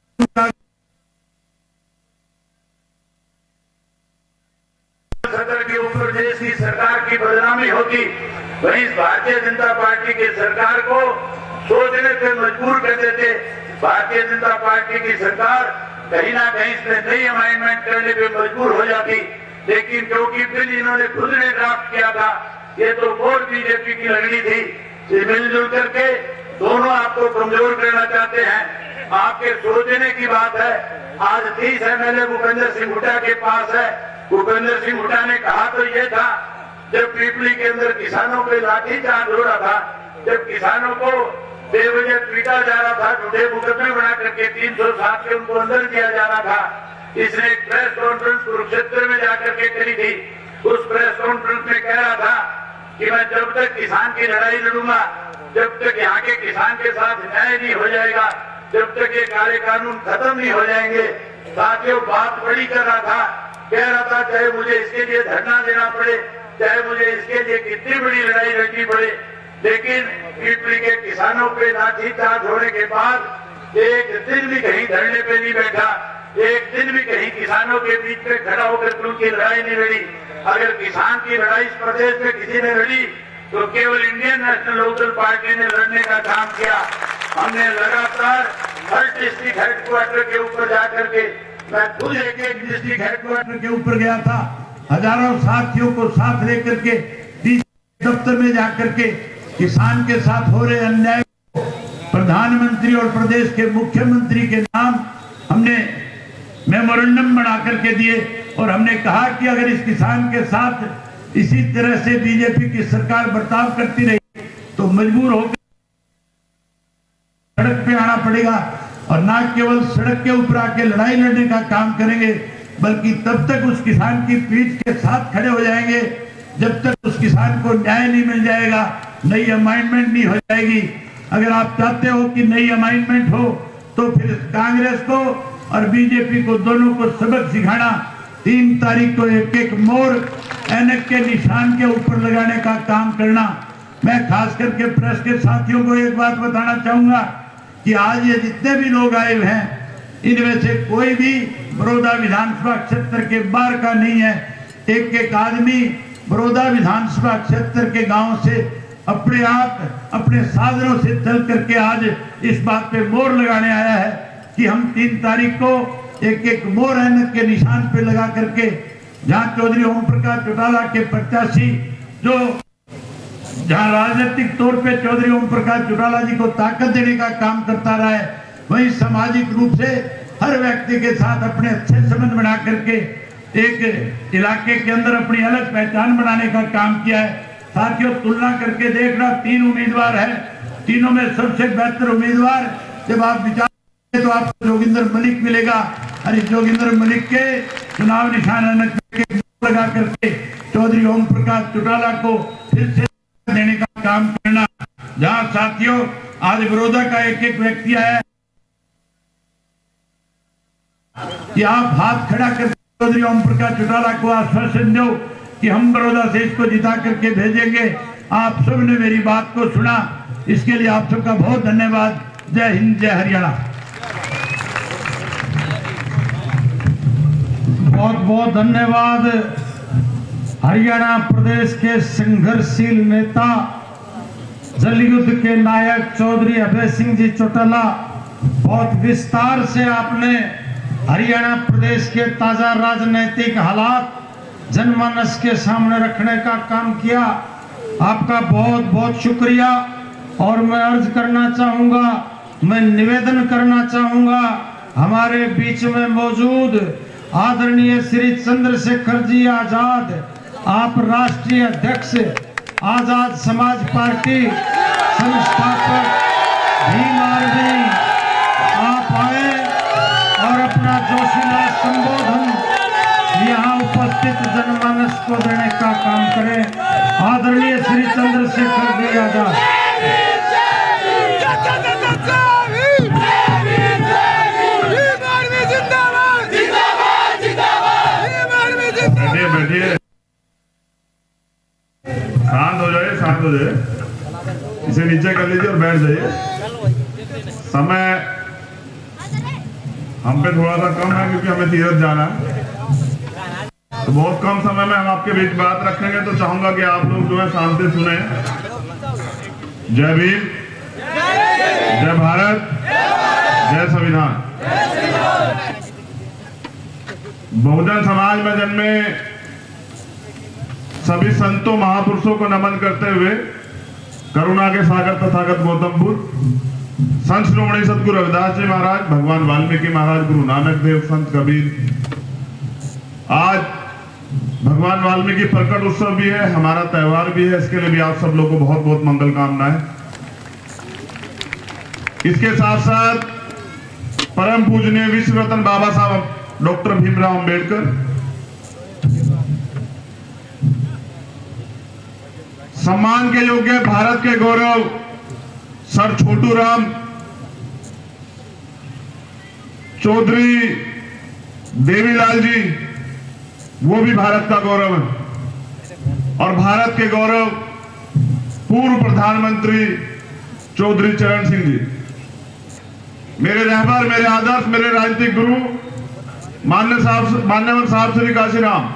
सदर के ऊपर देश की सरकार की बदनामी होगी, वहीं भारतीय जनता पार्टी की सरकार को सोचने पे मजबूर कर देते। भारतीय जनता पार्टी की सरकार कहीं ना कहीं इसमें नई अमेंडमेंट करने पे मजबूर हो जाती, लेकिन क्योंकि बिल इन्होंने खुद ने ड्राफ्ट किया था, ये तो वोट बीजेपी की लगनी थी। मिलजुल करके दोनों आपको कमजोर करना चाहते हैं। आपके सोचने की बात है। आज 30 MLA भूपेंद्र सिंह हुड्डा के पास है। भूपेंद्र सिंह हुड्डा ने कहा तो ये था, जब पीपली के अंदर किसानों पे लाठीचार्ज हो रहा था, जब किसानों को बेवजह पीटा जा रहा था, झूठे मुकदमे बना करके 307 के उनको अंदर दिया जा रहा था, इसने एक प्रेस कॉन्फ्रेंस कुरुक्षेत्र में जाकर के करी थी। उस प्रेस कॉन्फ्रेंस में कह रहा था कि मैं जब तक किसान की लड़ाई लड़ूंगा, जब तक यहाँ के किसान के साथ न्याय नहीं हो जाएगा, जब तक ये काले कानून खत्म नहीं हो जाएंगे। साथियों, बात बड़ी कर रहा था, कह रहा था चाहे मुझे इसके लिए धरना देना पड़े, चाहे मुझे इसके लिए कितनी बड़ी लड़ाई लड़नी पड़े, लेकिन पीपली के किसानों पे लाठीचार्ज होने के बाद एक दिन भी कहीं धरने पे नहीं बैठा, एक दिन भी कहीं किसानों के बीच में खड़ा होकर उनकी लड़ाई नहीं लड़ी। अगर किसान की लड़ाई इस प्रदेश में किसी ने लड़ी तो केवल इंडियन नेशनल लोकदल पार्टी ने लड़ने का काम किया। हमने लगातार हर डिस्ट्रिक्ट हेडक्वार्टर के ऊपर जाकर के, मैं खुद एक डिस्ट्रिक्ट हेडक्वार्टर के ऊपर गया था, हजारों साथियों को साथ लेकर के दफ्तर में जाकर के किसान के साथ हो रहे अन्याय को प्रधानमंत्री और प्रदेश के मुख्यमंत्री के नाम हमने मेमोरेंडम बना करके दिए और हमने कहा कि अगर इस किसान के साथ इसी तरह से बीजेपी की सरकार बर्ताव करती रही तो मजबूर होकर सड़क पे आना पड़ेगा, और ना केवल सड़क के ऊपर आके लड़ाई लड़ने का काम करेंगे, बल्कि तब तक उस किसान की पीठ के साथ खड़े हो जाएंगे जब तक उस किसान को न्याय नहीं मिल जाएगा, नई अमेंडमेंट नहीं हो जाएगी। अगर आप चाहते हो कि नई अमेंडमेंट हो तो फिर कांग्रेस को और बीजेपी को दोनों को सबक सिखाना। 3 तारीख को एक एक मोर ऐनक के निशान के ऊपर लगाने का काम करना। मैं खास करके प्रेस के साथियों को एक बात बताना चाहूंगा कि आज ये जितने भी लोग आए हुए हैं, इनमें से कोई भी बड़ौदा विधानसभा क्षेत्र के बाहर का नहीं है। एक एक आदमी बड़ौदा विधानसभा क्षेत्र के गांव से अपने आप अपने साधनों से चल करके आज इस बात पे मोहर लगाने आया है कि हम 3 तारीख को एक एक मोहर ऐनक के निशान पे लगा करके, जहां चौधरी ओम प्रकाश चौटाला के प्रत्याशी जो जहां राजनीतिक तौर पे चौधरी ओम प्रकाश चौटाला जी को ताकत देने का काम करता रहा है, वहीं सामाजिक रूप से हर व्यक्ति के साथ अपने अच्छे संबंध बना करके एक इलाके के अंदर अपनी अलग पहचान बनाने का काम किया है। साथियों, तुलना करके देखना, 3 उम्मीदवार है, तीनों में सबसे बेहतर उम्मीदवार जब आप विचार तो आपको जोगिंदर मलिक मिलेगा, और इस जोगिंदर मलिक के चुनाव निशान लगा करके चौधरी ओम प्रकाश चौटाला को फिर से देने का काम करना। जहां साथियों आज बड़ौदा का एक एक व्यक्ति आया कि आप हाथ खड़ा कर चौधरी ओम प्रकाश चौटाला को आश्वासन दो कि हम बड़ौदा से इसको जिता करके भेजेंगे। आप सब ने मेरी बात को सुना, इसके लिए आप सबका बहुत धन्यवाद। जय हिंद, जय हरियाणा। बहुत बहुत धन्यवाद। हरियाणा प्रदेश के संघर्षशील नेता, जल युद्ध के नायक चौधरी अभय सिंह जी चौटाला, बहुत विस्तार से आपने हरियाणा प्रदेश के ताजा राजनीतिक हालात जनमानस के सामने रखने का काम किया। आपका बहुत बहुत शुक्रिया। और मैं अर्ज करना चाहूंगा, मैं निवेदन करना चाहूंगा, हमारे बीच में मौजूद आदरणीय श्री चंद्रशेखर जी आजाद, आप राष्ट्रीय अध्यक्ष आजाद समाज पार्टी, संस्थापक भीम आर्मी, आप आए और अपना जोशीला संबोधन यहाँ उपस्थित जनमानस को देने का काम करें। आदरणीय श्री चंद्रशेखर जी आजाद। बैठिए, शांत हो जाइए, शांत हो जाइए, इसे नीचे कर लीजिए और बैठ जाइए। समय हम पे थोड़ा सा कम है क्योंकि हमें तीरथ जाना है, तो बहुत कम समय में हम आपके बीच बात रखेंगे, तो चाहूंगा कि आप लोग जो है शांति सुने। जय भीम, जय भारत, जय संविधान। बहुजन समाज में जन्मे सभी संतों महापुरुषों को नमन करते हुए करुणा के सागर तथागत गौतम बुद्ध, संत श्रोमणी सतगुरु रविदास जी महाराज, भगवान वाल्मीकि महाराज, गुरु नानक देव, संत कबीर, आज भगवान वाल्मीकि प्रकट उत्सव भी है, हमारा त्योहार भी है। इसके लिए भी आप सब लोगों को बहुत बहुत मंगल कामनाएं। इसके साथ साथ परम पूजनीय विश्व रत्न बाबा साहब डॉक्टर भीमराव अंबेडकर, सम्मान के योग्य भारत के गौरव सर छोटू राम चौधरी देवीलाल जी, वो भी भारत का गौरव है। और भारत के गौरव पूर्व प्रधानमंत्री चौधरी चरण सिंह जी, मेरे रहबर, मेरे आदर्श, मेरे राजनीतिक गुरु मान्यवर साहब श्री काशीराम,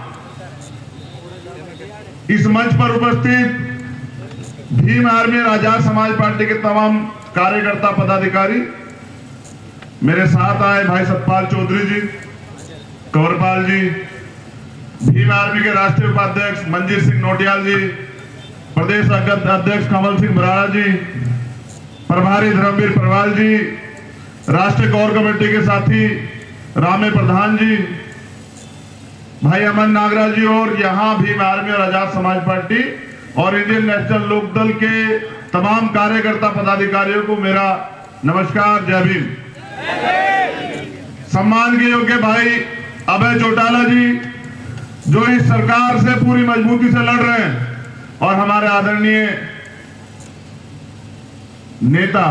इस मंच पर उपस्थित भीम आर्मी और आजाद समाज पार्टी के तमाम कार्यकर्ता पदाधिकारी, मेरे साथ आए भाई सतपाल चौधरी जी, कंवरपाल जी, भीम आर्मी के राष्ट्रीय उपाध्यक्ष मंजीर सिंह नोटियाल जी, प्रदेश अध्यक्ष कमल सिंह बराड़ा जी, प्रभारी धर्मवीर परवाल जी, राष्ट्रीय कोर कमेटी के साथी रामे प्रधान जी, भाई अमन नागराज जी, और यहाँ भीम आर्मी और आजाद समाज पार्टी और इंडियन नेशनल लोकदल के तमाम कार्यकर्ता पदाधिकारियों को मेरा नमस्कार, जय भीम। सम्मान के योग्य भाई अभय चौटाला जी, जो इस सरकार से पूरी मजबूती से लड़ रहे हैं, और हमारे आदरणीय नेता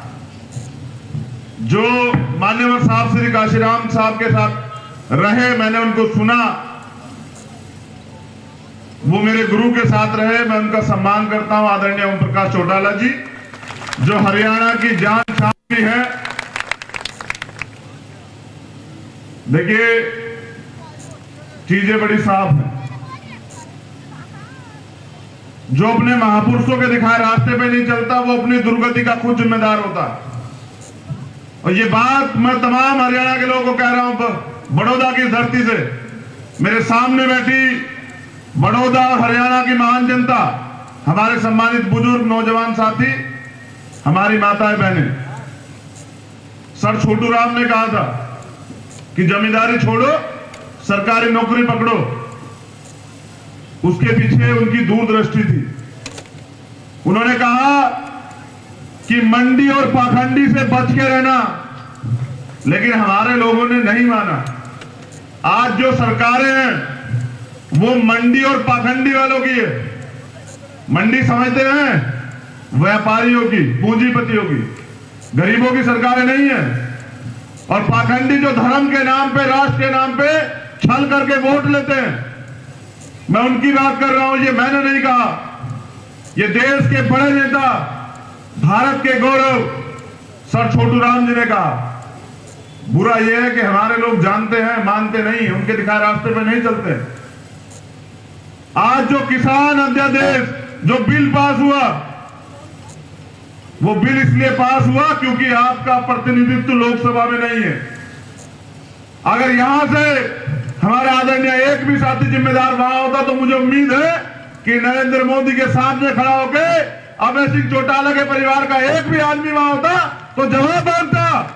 जो मान्यवर साहब श्री काशीराम साहब के साथ रहे, मैंने उनको सुना, वो मेरे गुरु के साथ रहे, मैं उनका सम्मान करता हूं। आदरणीय ओम प्रकाश चौटाला जी, जो हरियाणा की जान शान भी है। देखिए, चीजें बड़ी साफ हैं। जो अपने महापुरुषों के दिखाए रास्ते पे नहीं चलता, वो अपनी दुर्गति का खुद जिम्मेदार होता है। और ये बात मैं तमाम हरियाणा के लोगों को कह रहा हूं, बड़ौदा की धरती से, मेरे सामने बैठी बड़ौदा और हरियाणा की महान जनता, हमारे सम्मानित बुजुर्ग नौजवान साथी, हमारी माताएं बहनें, सर छोटू राम ने कहा था कि जमींदारी छोड़ो, सरकारी नौकरी पकड़ो। उसके पीछे उनकी दूरदृष्टि थी। उन्होंने कहा कि मंडी और पाखंडी से बच के रहना, लेकिन हमारे लोगों ने नहीं माना। आज जो सरकारें हैं वो मंडी और पाखंडी वालों की है। मंडी समझते हैं व्यापारियों की, पूंजीपतियों की, गरीबों की सरकारें नहीं है। और पाखंडी जो धर्म के नाम पे, राष्ट्र के नाम पे छल करके वोट लेते हैं, मैं उनकी बात कर रहा हूं। ये मैंने नहीं कहा, ये देश के बड़े नेता, भारत के गौरव सर छोटू राम जी ने कहा। बुरा यह है कि हमारे लोग जानते हैं, मानते नहीं, उनके दिखाए रास्ते पे नहीं चलते। आज जो किसान अध्यादेश जो बिल पास हुआ, वो बिल इसलिए पास हुआ क्योंकि आपका प्रतिनिधित्व लोकसभा में नहीं है। अगर यहां से हमारे आदरणीय एक भी साथी जिम्मेदार वहां होता, तो मुझे उम्मीद है कि नरेंद्र मोदी के सामने खड़ा होकर अभय सिंह चौटाला के परिवार का एक भी आदमी वहां होता तो जवाब मांगता।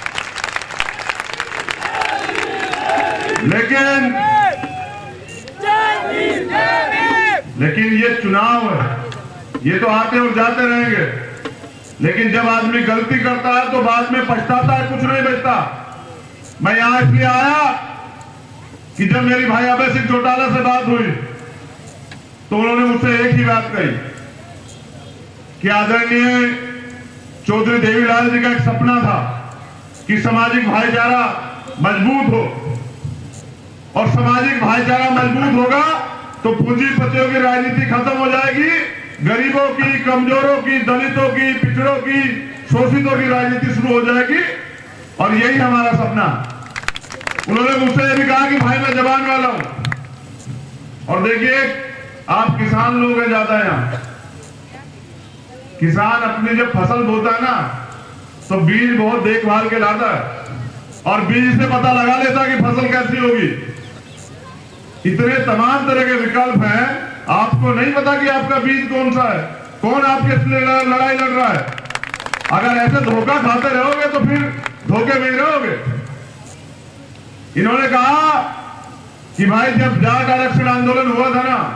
लेकिन ये चुनाव है, ये तो आते और जाते रहेंगे। लेकिन जब आदमी गलती करता है तो बाद में पछताता है, कुछ नहीं बचता। मैं यहां इसलिए आया कि जब मेरी भाई अभय सिंह चौटाला से बात हुई तो उन्होंने मुझसे एक ही बात कही कि आदरणीय चौधरी देवीलाल जी का एक सपना था कि सामाजिक भाईचारा मजबूत हो, और सामाजिक भाईचारा मजबूत होगा तो पूंजीपतियों की राजनीति खत्म हो जाएगी, गरीबों की, कमजोरों की, दलितों की, पिछड़ों की, शोषितों की राजनीति शुरू हो जाएगी, और यही हमारा सपना। उन्होंने मुझसे यह भी कहा कि भाई मैं जवान वाला हूं, और देखिए आप किसान लोग हैं ज्यादा यहाँ, किसान अपनी जब फसल बोता है ना तो बीज बहुत देखभाल के लाता है, और बीज से पता लगा लेता कि फसल कैसी होगी। इतने तमाम तरह के विकल्प हैं, आपको नहीं पता कि आपका बीज कौन सा है, कौन आपके लड़ाई लड़ रहा है। अगर ऐसे धोखा खाते रहोगे तो फिर धोखे में ही रहोगे। इन्होंने कहा कि भाई जब जाट आरक्षण आंदोलन हुआ था ना,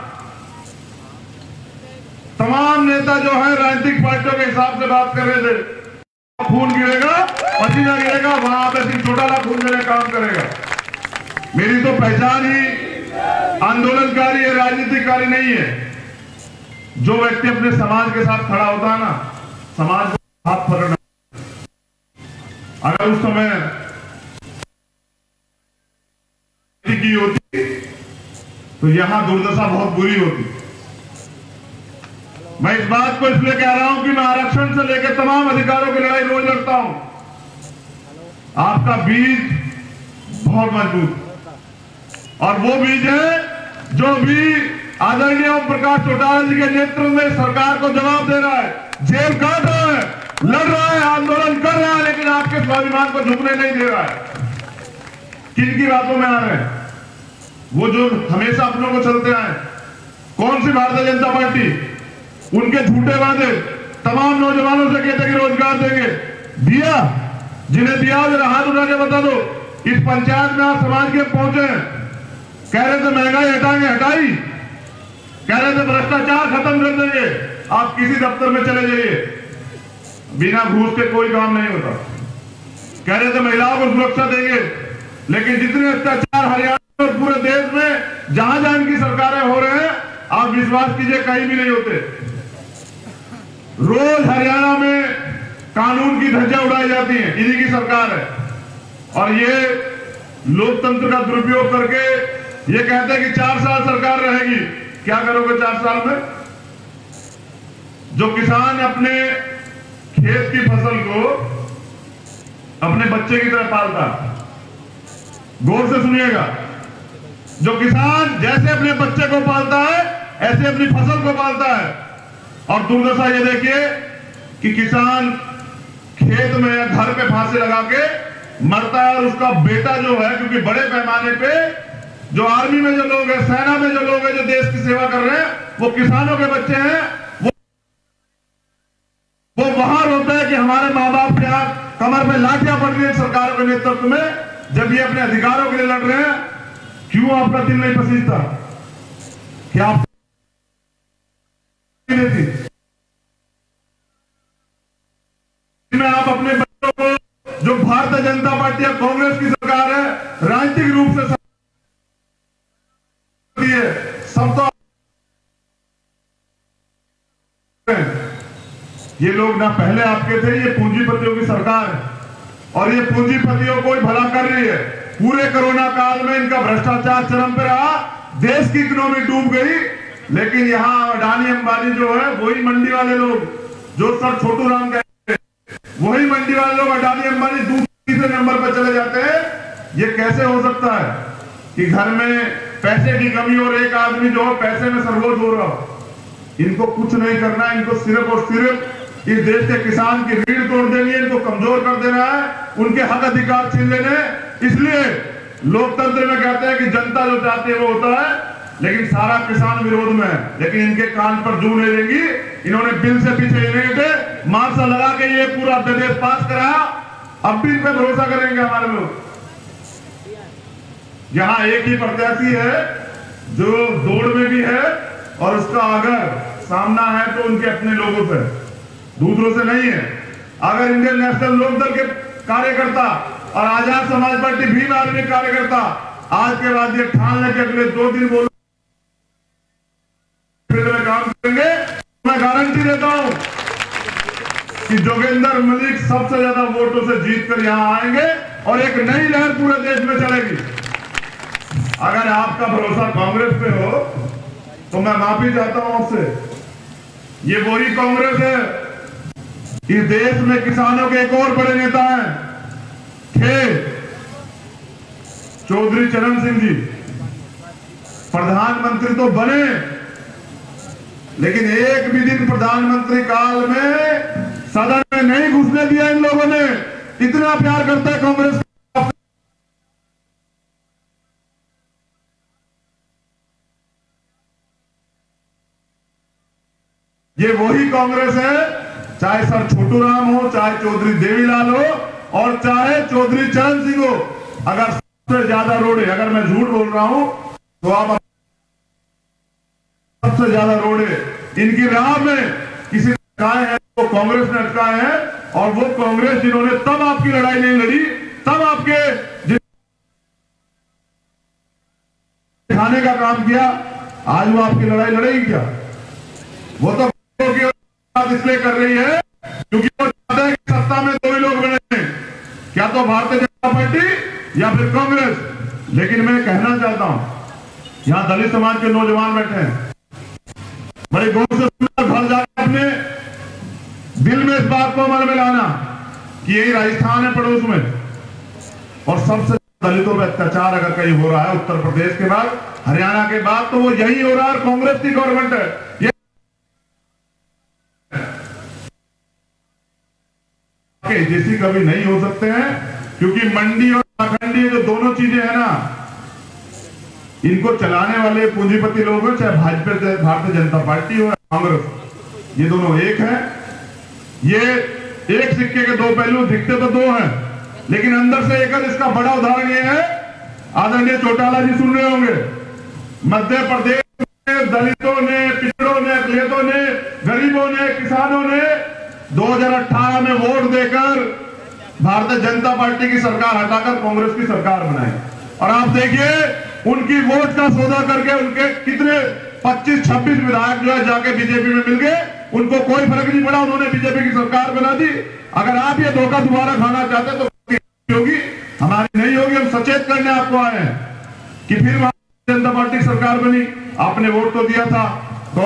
तमाम नेता जो है राजनीतिक पार्टियों के हिसाब से बात कर रहे थे, खून गिरेगा, पसीना गिरेगा, वहां पे सिर्फ चौटाला खून देने काम करेगा। मेरी तो पहचान ही आंदोलनकारी है, राजनीतिकारी नहीं है। जो व्यक्ति अपने समाज के साथ खड़ा होता है ना, समाज को हाथ पकड़ना। अगर उस समय की होती तो यहां दुर्दशा बहुत बुरी होती। मैं इस बात को इसलिए कह रहा हूं कि मैं आरक्षण से लेकर तमाम अधिकारों की लड़ाई रोज लड़ता हूं। आपका बीज बहुत मजबूत, और वो बीज है जो भी आदरणीय ओम प्रकाश चौटाला जी के नेतृत्व में सरकार को जवाब दे रहा है, जेल काट रहा है, लड़ रहा है, आंदोलन कर रहा है, लेकिन आपके स्वाभिमान को झुकने नहीं दे रहा है। किन की बातों में आ रहे हैं? वो जो हमेशा अपनों को चलते आए। कौन सी भारतीय जनता पार्टी? उनके झूठे वादे तमाम नौजवानों से कहते कि रोजगार देंगे, दिया? जिन्हें दिया जरा हाथ उठा के बता दो। इस पंचायत में आप समाज के पहुंचे, कह रहे थे महंगाई हटाएंगे, हटाई। कह रहे थे भ्रष्टाचार खत्म कर देंगे, आप किसी दफ्तर में चले जाइए, बिना घूस के कोई काम नहीं होता। कह रहे थे महिलाओं को सुरक्षा देंगे, लेकिन जितने अत्याचार हरियाणा और पूरे देश में जहां जहां इनकी सरकारें हो रहे हैं, आप विश्वास कीजिए कहीं भी नहीं होते। रोज हरियाणा में कानून की धज्जियां उड़ाई जाती हैं, इन्हीं की सरकार है। और ये लोकतंत्र का दुरुपयोग करके ये कहते हैं कि 4 साल सरकार रहेगी। क्या करोगे 4 साल में? जो किसान अपने खेत की फसल को अपने बच्चे की तरह पालता, गौर से सुनिएगा, जो किसान जैसे अपने बच्चे को पालता है ऐसे अपनी फसल को पालता है। और दुर्दशा ये देखिए कि किसान खेत में या घर पे फांसी लगा के मरता है, और उसका बेटा जो है, क्योंकि बड़े पैमाने पे जो आर्मी में जो लोग हैं, सेना में जो लोग हैं, जो देश की सेवा कर रहे हैं, वो किसानों के बच्चे हैं। वो वहां रोता है कि हमारे माँ बाप के यहाँ कमर पे लाठियां पड़ रही है सरकारों के नेतृत्व में, जब ये अपने अधिकारों के लिए लड़ रहे हैं। क्यों आपका दिल नहीं पसीजता? क्या आप में आप अपने बच्चों को, जो भारतीय जनता पार्टी या कांग्रेस की सरकार है, राजनीतिक रूप से है, सब तो ये लोग ना पहले आपके थे, ये पूंजीपतियों की सरकार है, और ये पूंजीपतियों को ही भला कर रही है। पूरे कोरोना काल में इनका भ्रष्टाचार चरम पे रहा, देश की इकोनॉमी डूब गई, लेकिन यहाँ अडानी अंबानी जो है, वही मंडी वाले लोग जो सर छोटू राम कहते हैं, वही मंडी वाले लोग अडानी अंबानी दूसरे नंबर पर चले जाते हैं। ये कैसे हो सकता है कि घर में पैसे की कमी और एक आदमी जो है पैसे में सर्वोच्च हो रहा हो? इनको कुछ नहीं करना है, इनको सिर्फ और सिर्फ इस देश के किसान की रीढ़ तोड़ देनी है, इनको कमजोर कर देना है, उनके हक अधिकार छीन लेने। इसलिए लोकतंत्र में कहते हैं कि जनता जो चाहती है वो होता है, लेकिन सारा किसान विरोध में है, लेकिन इनके कान पर जू नहीं देंगी। इन्होंने बिल से पीछे नहीं थे, मार्क्स लगा के ये पूरा अध्यादेश पास कराया। अब भी इन पर भरोसा करेंगे हमारे लोग? यहां एक ही प्रत्याशी है जो दौड़ में भी है, और उसका अगर सामना है तो उनके अपने लोगों से, दूसरों से नहीं है। अगर इंडियन नेशनल लोकदल के कार्यकर्ता और आजाद समाज पार्टी भीम आर्मी कार्यकर्ता आज के बाद ये ठान लेके अगले 2 दिन बोलो में काम करेंगे, मैं गारंटी देता हूं कि जोगेंद्र मलिक सबसे ज्यादा वोटों से जीतकर यहां आएंगे और एक नई लहर पूरे देश में चलेगी। अगर आपका भरोसा कांग्रेस पे हो तो मैं माफी चाहता हूं आपसे। ये वही कांग्रेस है, इस देश में किसानों के एक और बड़े नेता हैं थे चौधरी चरण सिंह जी, प्रधानमंत्री तो बने, लेकिन एक भी दिन प्रधानमंत्री काल में सदन में नहीं घुसने दिया इन लोगों ने। इतना प्यार करता है कांग्रेस। ये वही कांग्रेस है, चाहे सर छोटू राम हो, चाहे चौधरी देवीलाल हो और चाहे चौधरी चरण सिंह हो। अगर सबसे ज्यादा रोड़े, अगर मैं झूठ बोल रहा हूं तो आप सबसे ज्यादा रोड़े इनकी राह में किसी ने अटकाए हैं, वो कांग्रेस ने अटकाए हैं। और वो कांग्रेस जिन्होंने तब आपकी लड़ाई नहीं लड़ी, तब आपके खाने का काम किया, आज वो आपकी लड़ाई लड़ेगी क्या? वो तो इसलिए कर रही है क्योंकि वो चाहता है कि सत्ता में 2 ही लोग बने, क्या तो भारतीय जनता पार्टी या फिर कांग्रेस। लेकिन मैं कहना चाहता हूं, यहां दलित समाज के नौजवान बैठे हैं, बड़े गौर से घर जाकर अपने दिल में इस बात को अमल में लाना कि यही राजस्थान है पड़ोस में, और सबसे दलितों पर अत्याचार अगर कहीं हो रहा है उत्तर प्रदेश के बाद, हरियाणा के बाद, तो वो यही हो रहा है। कांग्रेस की गवर्नमेंट है। ये जैसी कभी नहीं हो सकते हैं क्योंकि मंडी और पाखंडी जो दोनों चीजें हैं ना, इनको चलाने वाले पूंजीपति लोग हैं, चाहे भाजपा भारतीय जनता पार्टी हो या कांग्रेस, ये दोनों एक है। ये एक सिक्के के 2 पहलू, दिखते तो 2 हैं लेकिन अंदर से एक है। इसका बड़ा उदाहरण ये है, आदरणीय चौटाला जी सुन रहे होंगे, मध्य प्रदेश में दलितों ने, पिछड़ों ने, अकलियतों ने, गरीबों ने, किसानों ने 2018 में वोट देकर भारतीय जनता पार्टी की सरकार हटाकर कांग्रेस की सरकार बनाई। और आप देखिए उनकी वोट का सौदा करके उनके कितने 25-26 विधायक जो है जाके बीजेपी में मिल गए, उनको कोई फर्क नहीं पड़ा, उन्होंने बीजेपी की सरकार बना दी। अगर आप ये धोखा दोबारा खाना चाहते तो होगी, हमारी नहीं होगी। हम सचेत करने आपको आए हैं कि फिर भारतीय जनता पार्टी की सरकार बनी, आपने वोट तो दिया था, तो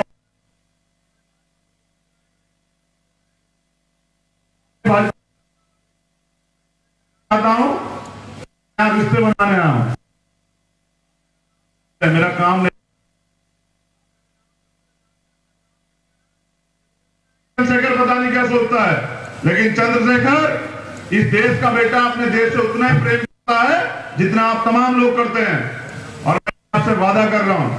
आता हूं रिश्ते बनाने आया हूं, मेरा काम नहीं। चंद्रशेखर पता नहीं क्या सोचता है, लेकिन चंद्रशेखर इस देश का बेटा अपने देश से उतना ही प्रेम करता है जितना आप तमाम लोग करते हैं। और मैं आपसे वादा कर रहा हूं,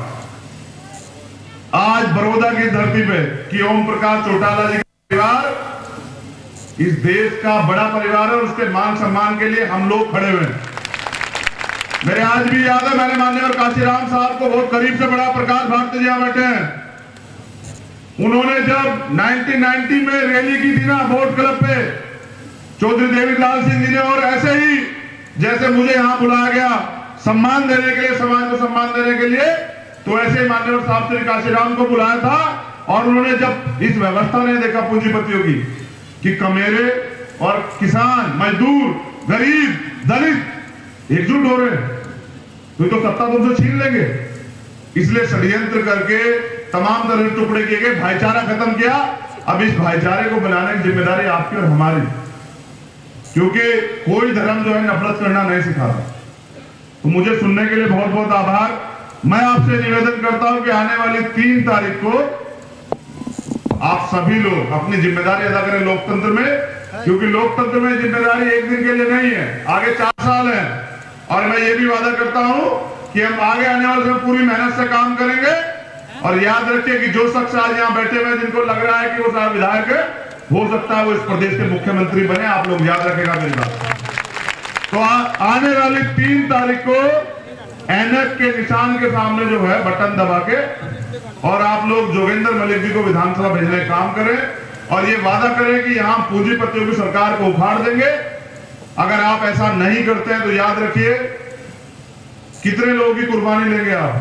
आज बड़ौदा की धरती पे कि ओम प्रकाश चौटाला जी का परिवार इस देश का बड़ा परिवार है और उसके मान सम्मान के लिए हम लोग खड़े हुए हैं। मेरे आज भी याद है, मैंने माननीय काशीराम साहब को बहुत करीब से बड़ा, प्रकाश भारती जी बैठे हैं, उन्होंने जब 1990 में रैली की थी ना बोट क्लब पे, चौधरी देवीलाल सिंह जी ने, और ऐसे ही जैसे मुझे यहां बुलाया गया सम्मान देने के लिए, समाज को सम्मान देने के लिए, तो ऐसे ही माननीय साहब श्री काशीराम को बुलाया था। और उन्होंने जब इस व्यवस्था ने देखा पूंजीपतियों की कि कमेरे और किसान, मजदूर, गरीब, दलित एकजुट हो रहे हैं, तो सत्ता तुमसे छीन लेंगे, इसलिए षड्यंत्र करके तमाम तरह टुकड़े किए गए, भाईचारा खत्म किया। अब इस भाईचारे को बनाने की जिम्मेदारी आपकी और हमारी, क्योंकि कोई धर्म जो है नफरत करना नहीं सिखाता। तो मुझे सुनने के लिए बहुत बहुत आभार। मैं आपसे निवेदन करता हूं कि आने वाली 3 तारीख को आप सभी लोग अपनी जिम्मेदारी अदा करें लोकतंत्र में, क्योंकि लोकतंत्र में जिम्मेदारी एक दिन के लिए नहीं है, आगे 4 साल है। और मैं ये भी वादा करता हूं कि हम आगे आने वाले समय पूरी मेहनत से काम करेंगे। और याद रखिए कि जो शख्स आज यहाँ बैठे हुए जिनको लग रहा है कि वो साहब विधायक है, हो सकता है वो इस प्रदेश के मुख्यमंत्री बने, आप लोग याद रखेगा मेरी बात। तो आने वाली 3 तारीख को एनएफ के निशान के सामने जो है बटन दबा के, और आप लोग जोगेंद्र मलिक जी को विधानसभा भेजने का काम करें और ये वादा करें कि यहां पूंजीपतियों की सरकार को उखाड़ देंगे। अगर आप ऐसा नहीं करते हैं तो याद रखिए कितने लोगों की कुर्बानी लेंगे आप?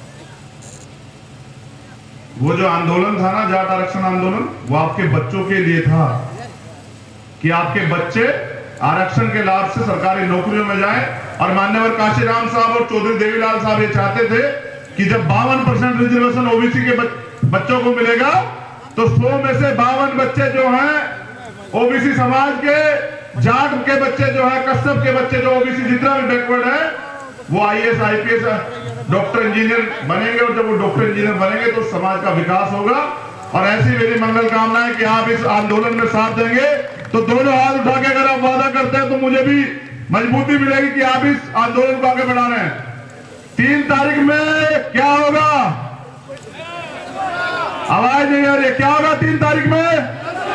वो जो आंदोलन था ना, जाट आरक्षण आंदोलन, वो आपके बच्चों के लिए था कि आपके बच्चे आरक्षण के लाभ से सरकारी नौकरियों में जाएं। और मान्यवर काशीराम साहब और चौधरी देवीलाल साहब ये चाहते थे कि जब 52% रिजर्वेशन ओबीसी के बच्चों को मिलेगा तो 100 में से 52 बच्चे जो हैं ओबीसी समाज के, जाट के बच्चे जो है, कश्यप के बच्चे जो ओबीसी जितना भी बैकवर्ड है, वो आईएएस आईपीएस डॉक्टर इंजीनियर बनेंगे। और जब वो डॉक्टर इंजीनियर बनेंगे तो समाज का विकास होगा। और ऐसी मेरी मंगल कामना है कि आप इस आंदोलन में साथ देंगे। तो दोनों हाथ उठा के अगर आप वादा करते हैं तो मुझे भी मजबूती मिलेगी कि आप इस आंदोलन को आगे बढ़ा रहे हैं। 3 तारीख में क्या होगा? आवाज नहीं आ रही है, क्या होगा 3 तारीख में?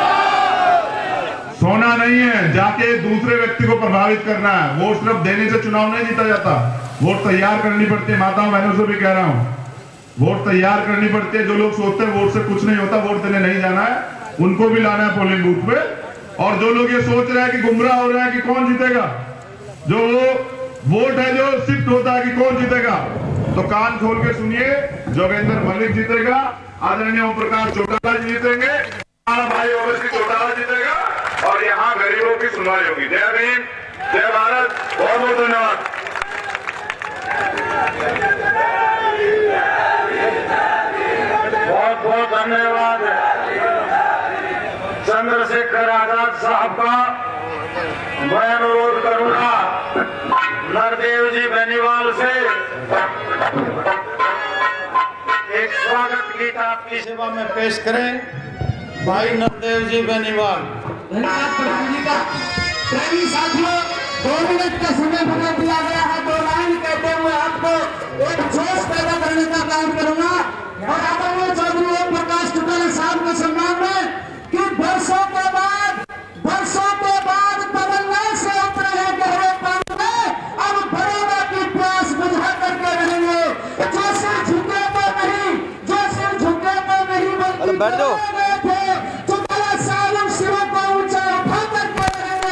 सोना नहीं है, जाके दूसरे व्यक्ति को प्रभावित करना है। वोट सिर्फ देने से चुनाव नहीं जीता जाता, वोट तैयार करनी पड़ती है। माताओं बहनों से भी कह रहा हूं, वोट तैयार करनी पड़ती है। जो लोग सोचते हैं वोट से कुछ नहीं होता, वोट देने नहीं जाना है, उनको भी लाना है पोलिंग बूथ पे। और जो लोग ये सोच रहे हैं कि गुमराह हो रहे हैं कि कौन जीतेगा, जो वोट है जो शिफ्ट होता है कि कौन जीतेगा, तो कान खोल के सुनिए, जोगेंद्र मलिक जीतेगा, आदरणीय ओम प्रकाश चौटाला जी जीतेंगे, हमारा भाई ओवैसी चौटाला जीतेगा, और यहाँ गरीबों की सुनवाई होगी। जय भीम, जय भारत, बहुत बहुत धन्यवाद। बहुत बहुत धन्यवाद चंद्रशेखर आजाद साहब का। मैं अनुरोध करूंगा नरदेव जी बेनीवाल से एक स्वागत गीत आपकी सेवा में पेश करें। भाई नरदेव जी बेनीवाल। धन्यवाद प्रधान जी का। प्रेमी साथियों, 2 मिनट का समय मुझे दिया गया है। 2 लाइन कहते हुए आपको एक जोश पैदा करने का काम करूंगा। और आदरणीय चौधरी ओम प्रकाश चौटाला साहब के सम्मान में कि वर्षों के बाद तमन्ना से उतरे हैं गहरे पानी में, अब बड़ौदा की प्यास बुझा करके रहेंगे। जो सिर झुके तो नहीं, बल्कि थे चौटाला साहब सिरों को ऊंचा उठा करके रहेंगे।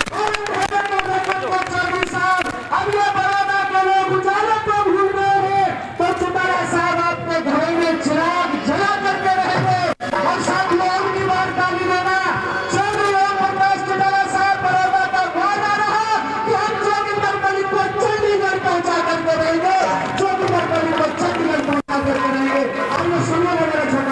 और चौधरी साहब, अब ये बड़ौदा के लोग उजाले को भूल गए हैं, तो चौटाला साहब आपके घरों में चिराग जला करके रहेंगे। और साथियों, अगली बार ताली देना। चौधरी ओम प्रकाश चौटाला साहब बड़ौदा का वादा रहा कि हम जोगिंदर मलिक को चंडीगढ़ पहुंचा करके रहेंगे, जोगिंदर मलिक को चंडीगढ़ पहुंचा करके रहेंगे। आपने सुनिए मेरा छोटा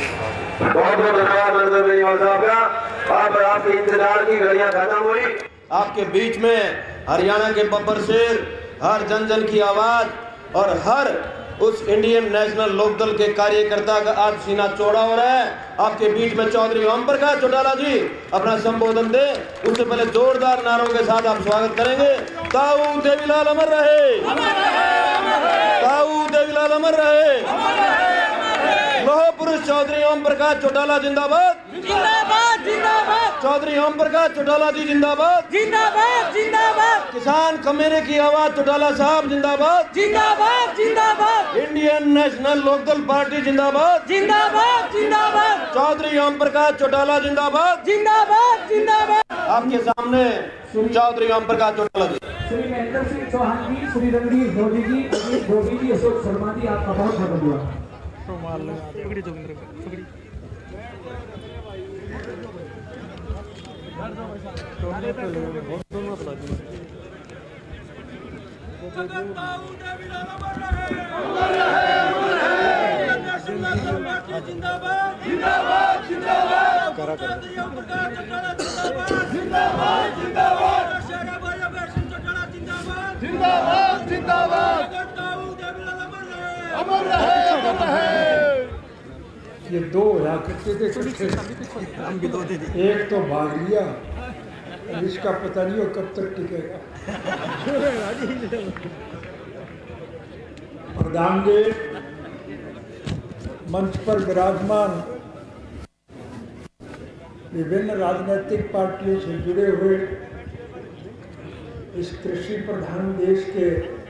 बहुत बहुत धन्यवाद नरेंद्र बेनीवाल साहब का। आप आपकी इंतजार की घड़ियां खत्म हुई। आपके बीच में हरियाणा के बब्बर शेर, हर जन जन की आवाज और हर उस इंडियन नेशनल लोकदल के कार्यकर्ता का आज सीना चौड़ा हो रहा है। आपके बीच में चौधरी ओम प्रकाश चौटाला जी अपना संबोधन दे, उससे पहले जोरदार नारों के साथ आप स्वागत करेंगे। ताऊ देवीलाल अमर रहे, ताऊ देवीलाल अमर रहे। लोह पुरुष चौधरी ओम प्रकाश चौटाला जिंदाबाद, जिंदाबाद जिंदाबाद। चौधरी ओम प्रकाश चौटाला जी जिंदाबाद, जिंदाबाद जिंदाबाद। किसान कमेरे की आवाज चौटाला साहब जिंदाबाद, जिंदाबाद जिंदाबाद। इंडियन नेशनल लोकदल पार्टी जिंदाबाद, जिंदाबाद जिंदाबाद। चौधरी ओम प्रकाश चौटाला जिंदाबाद, जिंदाबाद जिंदाबाद। आपके सामने चौधरी ओम प्रकाश चौटाला जी। श्री महेंद्र सिंह चौहान जी, श्री रणवीर धोनी जी, अजीत धोनी जी, अशोक शर्मा जी, आपका बहुत बहुत धन्यवाद। ये दो या करते थे इकट्ठे, एक तो भाग लिया, इसका पता नहीं हो कब तक टिकेगा। प्रधान जी, मंच पर विराजमान विभिन्न राजनीतिक पार्टियों से जुड़े हुए इस कृषि प्रधान देश के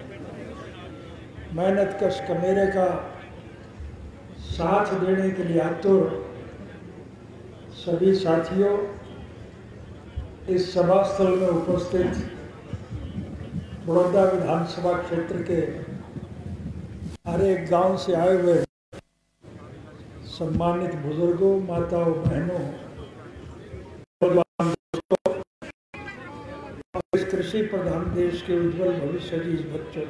मेहनत कश कमेरे का साथ देने के लिए आतुर सभी साथियों, इस सभा स्थल में उपस्थित बड़ौदा विधानसभा क्षेत्र के हर एक गांव से आए हुए सम्मानित बुजुर्गों, माताओं, बहनों, दोस्तों और इस कृषि प्रधान देश के उज्जवल भविष्य की बच्चों,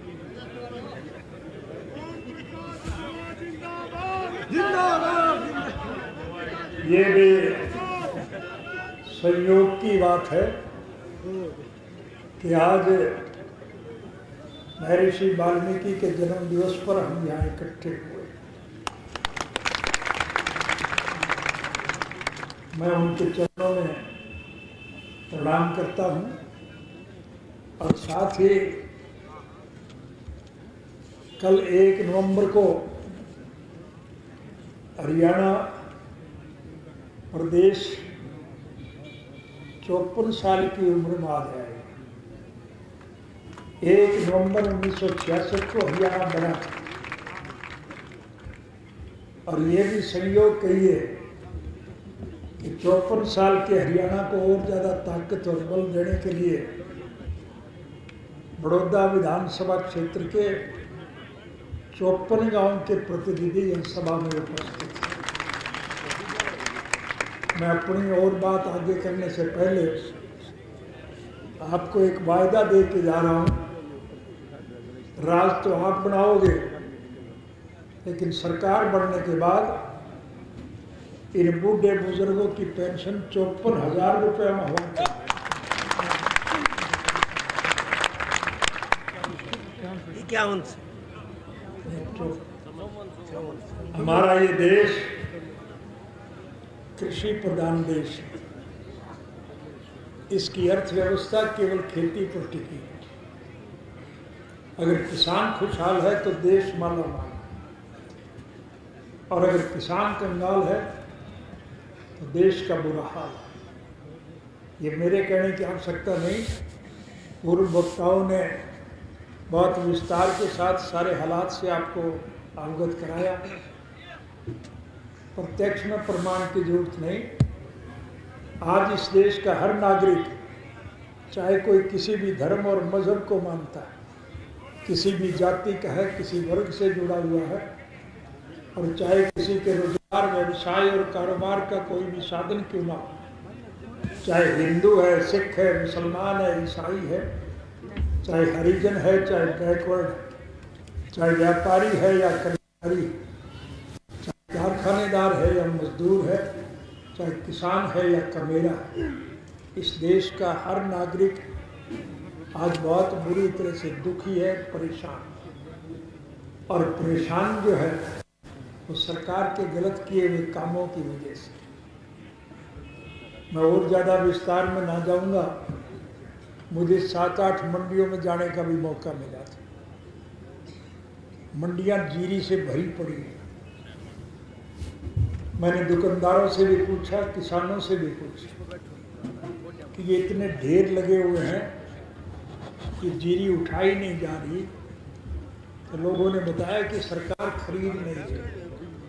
ये भी संयोग की बात है कि आज महर्षि वाल्मीकि के जन्म दिवस पर हम यहाँ इकट्ठे हुए। मैं उनके चरणों में प्रणाम करता हूँ और साथ ही कल 1 नवंबर को हरियाणा प्रदेश 54 साल की उम्र में आ जाएगा। 1 नवंबर 1966 को हरियाणा बना और ये भी संयोग कहिए कि 54 साल के हरियाणा को और ज़्यादा ताकत और बल देने के लिए बड़ौदा विधानसभा क्षेत्र के 54 गांव के प्रतिनिधि इस सभा में उपस्थित हैं। मैं अपनी और बात आगे करने से पहले आपको एक वायदा दे के जा रहा हूँ। राज तो आप बनाओगे, लेकिन सरकार बनने के बाद इन बूढ़े बुजुर्गों की पेंशन 54,000 रुपये में होगी। हमारा ये देश कृषि प्रधान देश है। इसकी अर्थव्यवस्था केवल खेती पर टिकी है। अगर किसान खुशहाल है तो देश मालामाल, और अगर किसान कंगाल है तो देश का बुरा हाल है। ये मेरे कहने की आवश्यकता नहीं, पूर्व वक्ताओं ने बहुत विस्तार के साथ सारे हालात से आपको अवगत कराया। प्रत्यक्ष में प्रमाण की जरूरत नहीं। आज इस देश का हर नागरिक, चाहे कोई किसी भी धर्म और मजहब को मानता है, किसी भी जाति का है, किसी वर्ग से जुड़ा हुआ है, और चाहे किसी के रोजगार, व्यवसाय और कारोबार का कोई भी साधन क्यों ना हो, चाहे हिंदू है, सिख है, मुसलमान है, ईसाई है, चाहे हरिजन है, चाहे बैकवर्ड, चाहे व्यापारी है या कर्मचारी, चाहे कारखानेदार है या मजदूर है, चाहे किसान है या कमेरा है, इस देश का हर नागरिक आज बहुत बुरी तरह से दुखी है, परेशान। और परेशान जो है वो सरकार के गलत किए हुए कामों की वजह से। मैं और ज़्यादा विस्तार में ना जाऊंगा, मुझे 7-8 मंडियों में जाने का भी मौका मिला था। मंडियां जीरी से भरी पड़ी हैं। मैंने दुकानदारों से भी पूछा, किसानों से भी पूछा कि ये इतने ढेर लगे हुए हैं कि जीरी उठाई नहीं जा रही। तो लोगों ने बताया कि सरकार खरीद नहीं रही।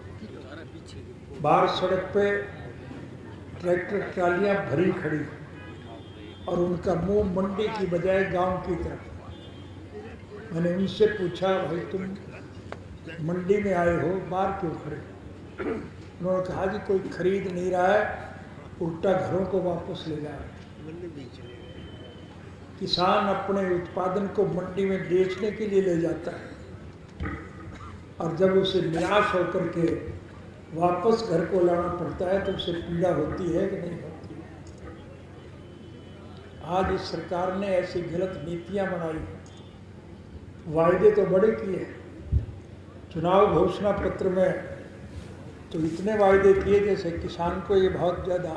बाहर सड़क पे ट्रैक्टर ट्रालियां भरी खड़ी और उनका मुंह मंडी की बजाय गांव की तरफ। मैंने उनसे पूछा, भाई तुम मंडी में आए हो, बाहर क्यों खड़े? उन्होंने कहा जी कोई खरीद नहीं रहा है, उल्टा घरों को वापस ले जा रहा है। किसान अपने उत्पादन को मंडी में बेचने के लिए ले जाता है और जब उसे निराश होकर के वापस घर को लाना पड़ता है तो उसे पीड़ा होती है कि नहीं होती? आज इस सरकार ने ऐसी गलत नीतियां बनाई, वायदे तो बड़े किए। चुनाव घोषणा पत्र में तो इतने वायदे किए जैसे किसान को ये बहुत ज़्यादा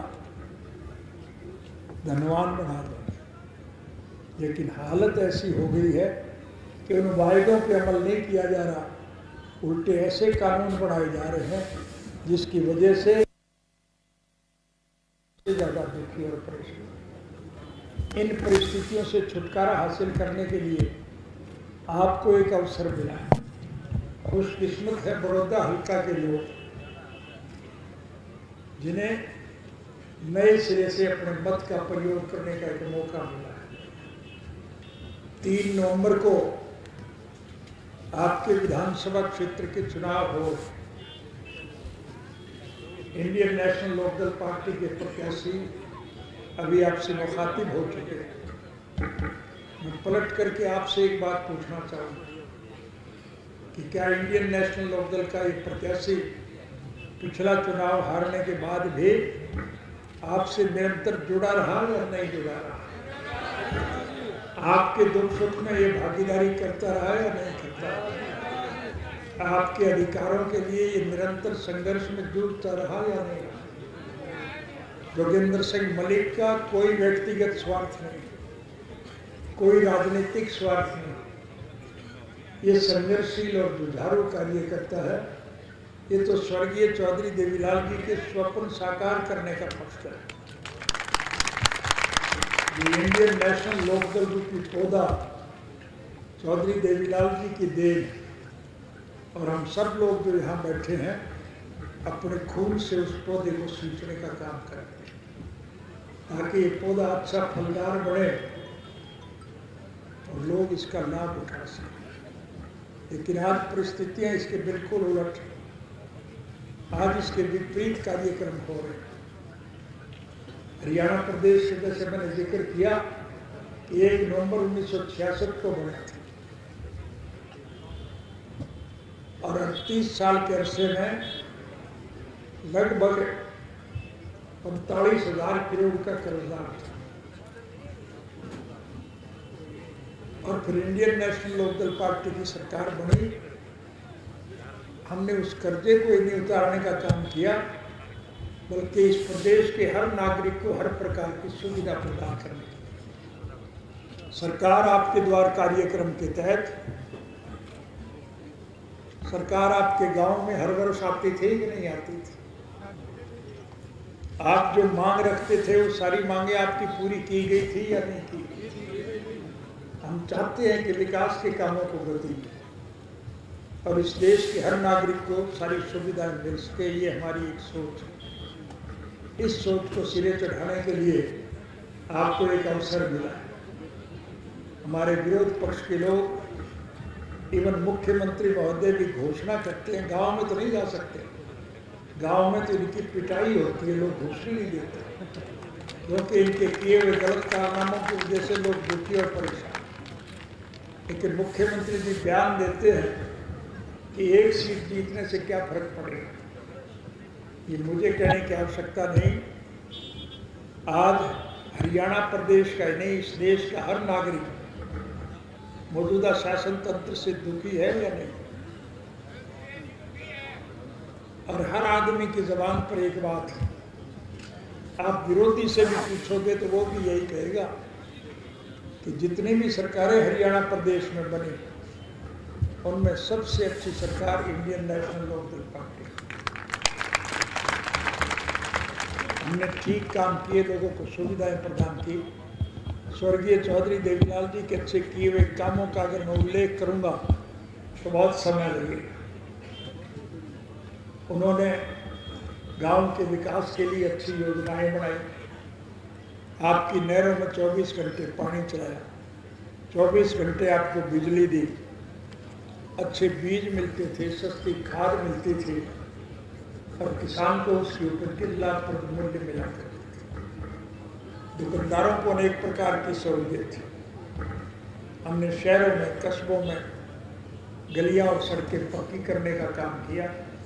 धनवान बना दो, लेकिन हालत ऐसी हो गई है कि उन वायदों पे अमल नहीं किया जा रहा, उल्टे ऐसे कानून बनाए जा रहे हैं जिसकी वजह से ज़्यादा दुखी और परेशान। इन परिस्थितियों से छुटकारा हासिल करने के लिए आपको एक अवसर मिला है। खुशकिस्मत है बड़ौदा हल्का के लोग जिन्हें नए सिरे से अपने मत का प्रयोग करने का एक मौका मिला है। 3 नवंबर को आपके विधानसभा क्षेत्र के चुनाव हो। इंडियन नेशनल लोकदल पार्टी के प्रत्याशी अभी आपसे मुखातिब हो चुके हैं। मैं पलट करके आपसे एक बात पूछना चाहूँगा कि क्या इंडियन नेशनल लोकदल का एक प्रत्याशी पिछला चुनाव हारने के बाद भी आपसे निरंतर जुड़ा रहा या नहीं जुड़ा रहा? आपके दुख सुख में ये भागीदारी करता रहा या नहीं करता रहा? आपके अधिकारों के लिए ये निरंतर संघर्ष में जुटता रहा या नहीं रहा? जोगेंद्र सिंह मलिक का कोई व्यक्तिगत स्वार्थ नहीं, कोई राजनीतिक स्वार्थ नहीं। ये संघर्षशील और जुझारू कार्य करता है। ये तो स्वर्गीय चौधरी देवीलाल जी के स्वप्न साकार करने का पक्ष है। इंडियन नेशनल लोकदल रूपी पौधा चौधरी देवीलाल जी की देन, और हम सब लोग जो यहाँ बैठे हैं अपने खून से उस पौधे को सींचने का काम करें ताकि ये पौधा अच्छा फलदार बढ़े और लोग इसका लाभ उठा सकें। लेकिन आज परिस्थितियाँ इसके बिल्कुल उलट हैं। आज इसके विपरीत कार्यक्रम हो रहे हैं। हरियाणा प्रदेश से जैसे मैंने जिक्र किया कि 1 नवंबर 1966 को बना था और 38 साल के अरसे में लगभग 45,000 करोड़ का कर्जदार था। और फिर इंडियन नेशनल लोकदल पार्टी की सरकार बनी। हमने उस कर्जे को ही नहीं उतारने का काम किया, बल्कि इस प्रदेश के हर नागरिक को हर प्रकार की सुविधा प्रदान करने की। सरकार आपके द्वार कार्यक्रम के तहत सरकार आपके गांव में हर वर्ष आती थी कि नहीं आती थी? आप जो मांग रखते थे वो सारी मांगे आपकी पूरी की गई थी या नहीं की? हम चाहते हैं कि विकास के कामों को गति मिले और इस देश के हर नागरिक को सारी सुविधाएं मिल सके। ये हमारी एक सोच है। इस सोच को सिरे चढ़ाने के लिए आपको एक अवसर मिला है। हमारे विरोध पक्ष के लोग, इवन मुख्यमंत्री महोदय भी घोषणा करते हैं, गांव में तो नहीं जा सकते, गांव में तो इनकी पिटाई होती है, लोग घोषणा नहीं देते क्योंकि इनके किए हुए गलत कारनामों की वजह से लोग दुखी और परेशान। लेकिन मुख्यमंत्री जी बयान देते हैं कि 1 सीट जीतने से क्या फर्क पड़ेगा। ये मुझे कहने की आवश्यकता नहीं। आज हरियाणा प्रदेश का ही नहीं, इस देश का हर नागरिक मौजूदा शासन तंत्र से दुखी है या नहीं? और हर आदमी की जबान पर एक बात है, आप विरोधी से भी पूछोगे तो वो भी यही कहेगा कि जितनी भी सरकारें हरियाणा प्रदेश में बनी उनमें सबसे अच्छी सरकार इंडियन नेशनल लोकदल पार्टी। हमने ठीक काम किए, लोगों को सुविधाएं प्रदान की। स्वर्गीय चौधरी देवीलाल जी के अच्छे किए हुए कामों का अगर मैं उल्लेख करूंगा तो बहुत समय लगेगा। उन्होंने गांव के विकास के लिए अच्छी योजनाएं बनाई, आपकी नहरों में 24 घंटे पानी चलाया, 24 घंटे आपको बिजली दी, अच्छे बीज मिलते थे, सस्ती खाद मिलती थी और किसान को उसके ऊपर 3 लाख प्रति मूल्य मिला करते थे। दुकानदारों को अनेक प्रकार की सहूलियत थी। हमने शहरों में, कस्बों में गलियां और सड़कें पक्की करने का काम किया,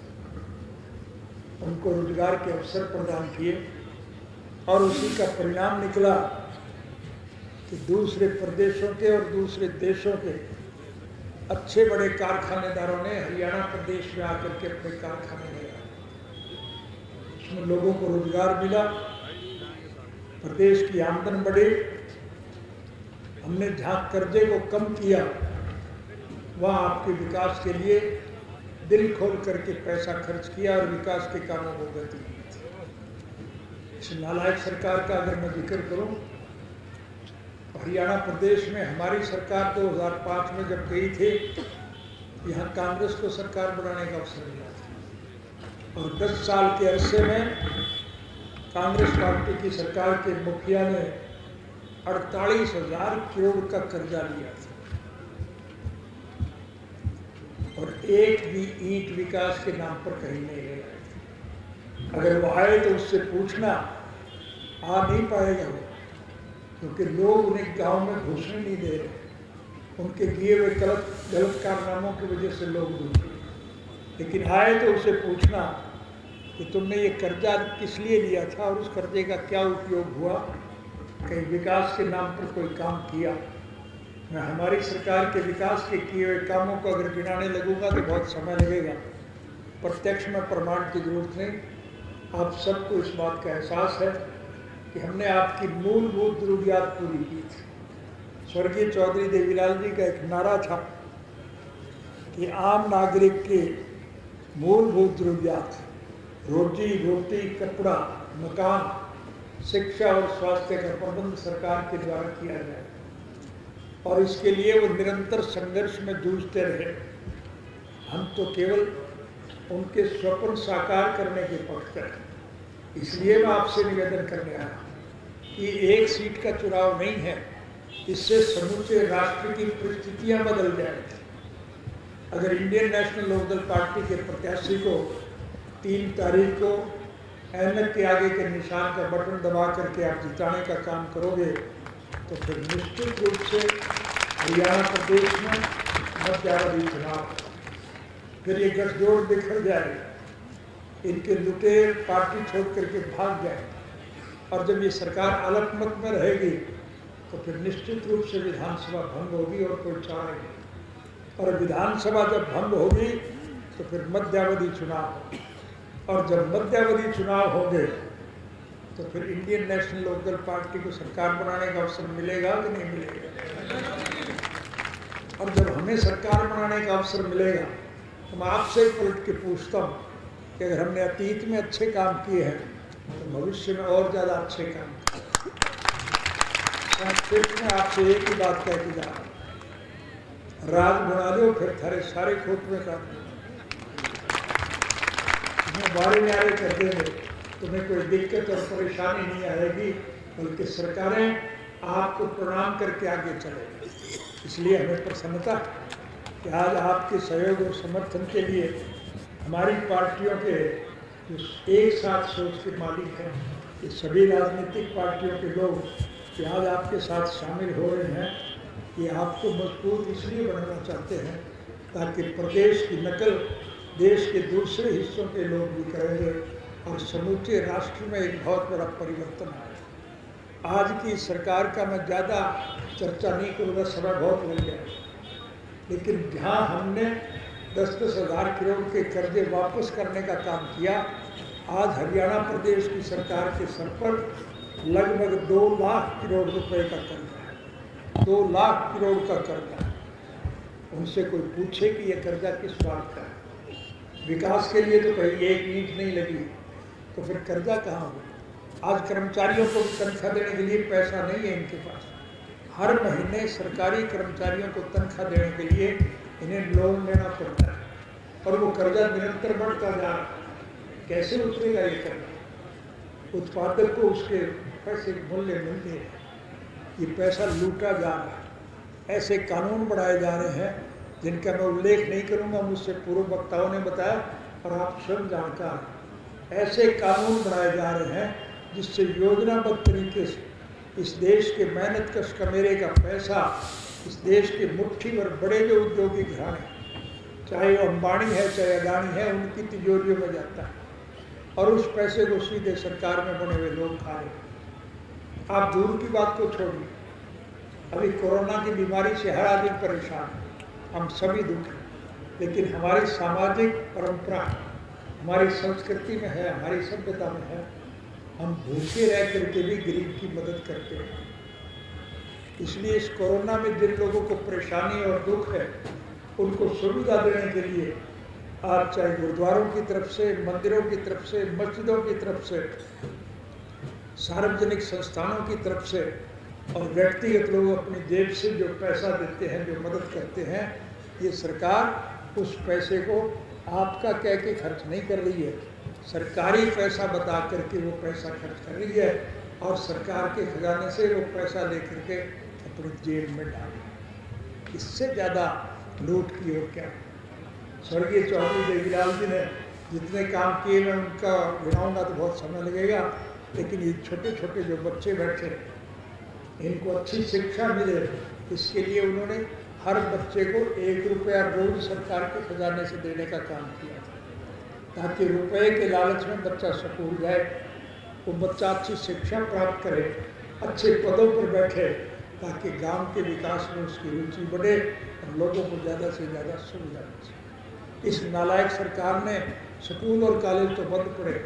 उनको रोजगार के अवसर प्रदान किए और उसी का परिणाम निकला कि दूसरे प्रदेशों के और दूसरे देशों के अच्छे बड़े कारखानेदारों ने हरियाणा प्रदेश में आकर के अपने कारखाने लगाए। उसमें लोगों को रोजगार मिला, प्रदेश की आमदन बढ़ी। हमने जहाँ कर्जे को कम किया वहाँ आपके विकास के लिए दिल खोल करके पैसा खर्च किया और विकास के कामों को गति दी। इस नालायक सरकार का अगर मैं जिक्र करूं, हरियाणा प्रदेश में हमारी सरकार 2005 में जब गई थी, यहाँ कांग्रेस को सरकार बनाने का अवसर मिला था और 10 साल के अरसे में कांग्रेस पार्टी की सरकार के मुखिया ने 48,000 करोड़ का कर्जा लिया था और एक भी ईंट विकास के नाम पर कहीं नहीं गया। अगर वो आए तो उससे पूछना, आ नहीं पाएगा वो, क्योंकि लोग उन्हें गांव में घुसने नहीं दे रहे, उनके किए हुए गलत कारनामों की वजह से लोग दुखी। लेकिन आए तो उसे पूछना कि तुमने ये कर्जा किस लिए लिया था और उस कर्जे का क्या उपयोग हुआ, कहीं विकास के नाम पर कोई काम किया। मैं हमारी सरकार के विकास के किए हुए कामों को अगर गिनाने लगूंगा तो बहुत समय लगेगा। प्रत्यक्ष में प्रमाण की जरूरत नहीं, आप सबको इस बात का एहसास है कि हमने आपकी मूलभूत जरूरियात पूरी की थी। स्वर्गीय चौधरी देवीलाल जी का एक नारा था कि आम नागरिक के मूलभूत जरूरियात, रोजी रोटी, कपड़ा, मकान, शिक्षा और स्वास्थ्य का प्रबंध सरकार के द्वारा किया जाए और इसके लिए वो निरंतर संघर्ष में जूझते रहे। हम तो केवल उनके स्वप्न साकार करने के पक्ष हैं। इसलिए मैं आपसे निवेदन करने आया कि एक सीट का चुनाव नहीं है, इससे समूचे राष्ट्र की परिस्थितियां बदल जाएंगी। अगर इंडियन नेशनल लोकदल पार्टी के प्रत्याशी को 3 तारीख को ऐनक के आगे के निशान का बटन दबा करके आप जिताने का काम करोगे तो फिर निश्चित रूप से हरियाणा प्रदेश में मध्यावधि चुनाव, फिर ये गठजोड़ बिखर जाए, इनके लुटेर पार्टी छोड़ करके भाग जाए और जब ये सरकार अलपमत में रहेगी तो फिर निश्चित रूप से विधानसभा भंग होगी और कोई चारा नहीं। और विधानसभा जब भंग होगी तो फिर मध्यावधि चुनाव, और जब मध्यावधि चुनाव होंगे तो फिर इंडियन नेशनल लोकदल पार्टी को सरकार बनाने का अवसर मिलेगा कि नहीं मिलेगा। और जब हमें सरकार बनाने का अवसर मिलेगा तो मैं आपसे पलट के पूछता हूँ कि अगर हमने अतीत में अच्छे काम किए हैं तो भविष्य में और ज़्यादा अच्छे काम सिर्फ मैं आपसे एक ही बात कह के जा रहा हूँ, राज बना लो फिर थारे सारे खोट में काट दो, बारे न्यारे कर देंगे, तुम्हें कोई दिक्कत और परेशानी नहीं आएगी, बल्कि सरकारें आपको प्रणाम करके आगे चलेंगी। इसलिए हमें प्रसन्नता कि आज आपके सहयोग और समर्थन के लिए हमारी पार्टियों के जो एक साथ सोच के मालिक हैं, ये सभी राजनीतिक पार्टियों के लोग कि आज आपके साथ शामिल हो रहे हैं, ये आपको मजबूत इसलिए बनाना चाहते हैं ताकि प्रदेश की नकल देश के दूसरे हिस्सों के लोग भी करेंगे और समूचे राष्ट्र में एक बहुत बड़ा परिवर्तन आए। आज की सरकार का मैं ज़्यादा चर्चा नहीं करूँगा, समय बहुत लग गया, लेकिन जहाँ हमने 10-10 हज़ार करोड़ के कर्जे वापस करने का काम किया, आज हरियाणा प्रदेश की सरकार के सर पर लगभग 2 लाख करोड़ रुपए का कर्जा है। 2 लाख करोड़ का कर्जा है। उनसे कोई पूछे कि यह कर्जा किस बात का है? विकास के लिए तो कहीं एक ईंट नहीं लगी, तो फिर कर्जा कहाँ हुआ? आज कर्मचारियों को तनख्वाह देने के लिए पैसा नहीं है इनके पास। हर महीने सरकारी कर्मचारियों को तनख्वाह देने के लिए इन्हें लोन लेना पड़ता है, और वो कर्जा निरंतर बढ़ता जा रहा है। कैसे उतरेगा ये कर्जा? उत्पादक को उसके पैसे मूल्य मिलते हैं, ये पैसा लूटा जा रहा है। ऐसे कानून बनाए जा रहे हैं जिनका मैं उल्लेख नहीं करूंगा, मुझसे पूर्व वक्ताओं ने बताया और आप स्वयं जानकार हैं। ऐसे कानून बनाए जा रहे हैं जिससे योजनाबद्ध तरीके से इस देश के मेहनत कश कमेरे का पैसा, इस देश के मुट्ठी भर बड़े जो उद्योगी घराने, चाहे वो अंबानी है चाहे अडानी है, उनकी तिजोरियों में जाता है, और उस पैसे को सीधे सरकार में बने हुए लोग खा रहे हैं। आप दूर की बात को छोड़िए, अभी कोरोना की बीमारी से हर आदमी परेशान है, हम सभी दुखी, लेकिन हमारी सामाजिक परंपरा, हमारी संस्कृति में है, हमारी सभ्यता में है, हम भूखे रह करके भी गरीब की मदद करते हैं। इसलिए इस कोरोना में जिन लोगों को परेशानी और दुख है, उनको सुविधा देने के लिए आज चाहे गुरुद्वारों की तरफ से, मंदिरों की तरफ से, मस्जिदों की तरफ से, सार्वजनिक संस्थानों की तरफ से और व्यक्तिगत लोग अपनी जेब से जो पैसा देते हैं, जो मदद करते हैं, ये सरकार उस पैसे को आपका कह के खर्च नहीं कर रही है, सरकारी पैसा बता करके वो पैसा खर्च कर रही है, और सरकार के खजाने से वो पैसा ले करके अपनी जेब में डाल। इससे ज़्यादा लूट की और क्या? स्वर्गीय चौधरी देवीलाल जी ने जितने काम किए, मैं उनका गिनाऊंगा तो बहुत समय लगेगा, लेकिन ये छोटे छोटे जो बच्चे बैठे, इनको अच्छी शिक्षा मिले, इसके लिए उन्होंने हर बच्चे को 1 रुपया रोज सरकार के खजाने से देने का काम किया, ताकि रुपए के लालच में बच्चा स्कूल जाए, वो बच्चा अच्छी शिक्षा प्राप्त करे, अच्छे पदों पर बैठे, ताकि गांव के विकास में उसकी रुचि बढ़े और लोगों को ज़्यादा से ज़्यादा सुविधा मिले। इस नालायक सरकार ने स्कूल और कॉलेज तो बंद पड़े,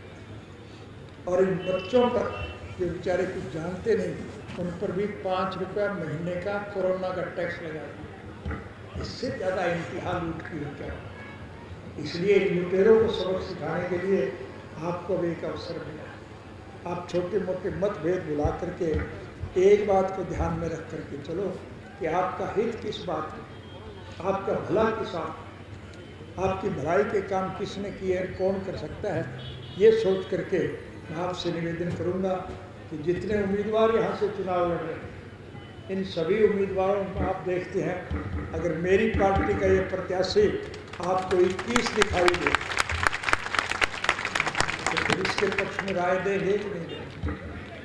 और इन बच्चों पर जो बेचारे कुछ जानते नहीं, उन पर भी 5 रुपया महीने का कोरोना का टैक्स लगा दिया। इससे ज़्यादा इंतहा लूट की हो क्या? इसलिए इन लुटेरों को सबक सिखाने के लिए आपको भी एक अवसर मिला। आप छोटे मोटे मतभेद भुला करके एक बात को ध्यान में रख करके चलो कि आपका हित किस बात में, आपका भला किस आप, आपकी भलाई के काम किसने किए हैं, कौन कर सकता है, ये सोच करके मैं आपसे निवेदन करूंगा कि जितने उम्मीदवार यहाँ से चुनाव लड़ रहे हैं, इन सभी उम्मीदवारों को आप देखते हैं, अगर मेरी पार्टी का ये प्रत्याशी आपको 21 दिखाई दे तो फिर इसके पक्ष में राय देंगे कि नहीं देंगे?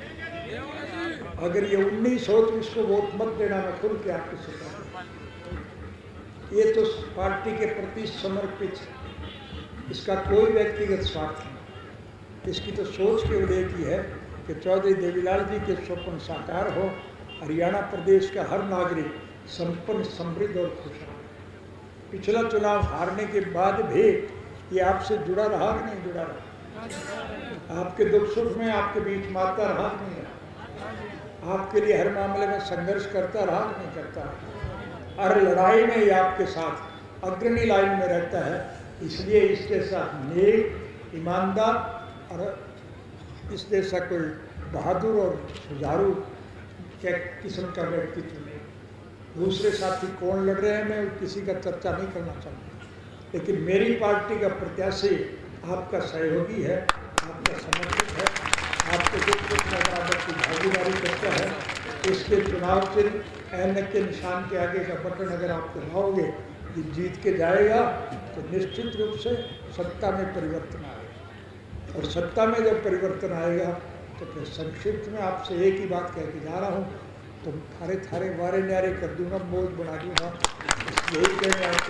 अगर ये 19 हो तो इसको वोट मत देना, मैं खुल के आपको सिखा। ये तो पार्टी के प्रति समर्पित है, इसका कोई व्यक्तिगत स्वार्थ नहीं, इसकी तो सोच केवल एक ही है कि चौधरी देवीलाल जी के स्वप्न साकार हो, हरियाणा प्रदेश का हर नागरिक संपन्न, समृद्ध और खुशहाल। पिछला चुनाव हारने के बाद भी ये आपसे जुड़ा रहा कि नहीं जुड़ा रहा? आपके दुख सुख में आपके बीच माता रहा कि नहीं रहा? आपके लिए हर मामले में संघर्ष करता रहा कि नहीं करता? हर लड़ाई में ये आपके साथ अग्रणी लाइन में रहता है। इसलिए इसके साथ नेक, ईमानदार और इस जैसा कोई बहादुर और जुझारू किस्म का व्यक्तित्व नहीं। दूसरे साथी कौन लड़ रहे हैं मैं किसी का चर्चा नहीं करना चाहता, लेकिन मेरी पार्टी का प्रत्याशी आपका सहयोगी है, आपका समर्थित है, आपके दुख में बराबर की भागीदारी करता है। इसके चुनाव चिन्ह ऐनक के निशान के आगे का बटन अगर आप दबाओगे, जीत के जाएगा तो निश्चित रूप से सत्ता में परिवर्तन आएगा, और सत्ता में जब परिवर्तन आएगा तो फिर संक्षिप्त में आपसे एक ही बात कह के जा रहा हूँ, तो थारे थारे वारे न्यारे कर दूंगा, बोझ बना दूंगा। यही कहने आपके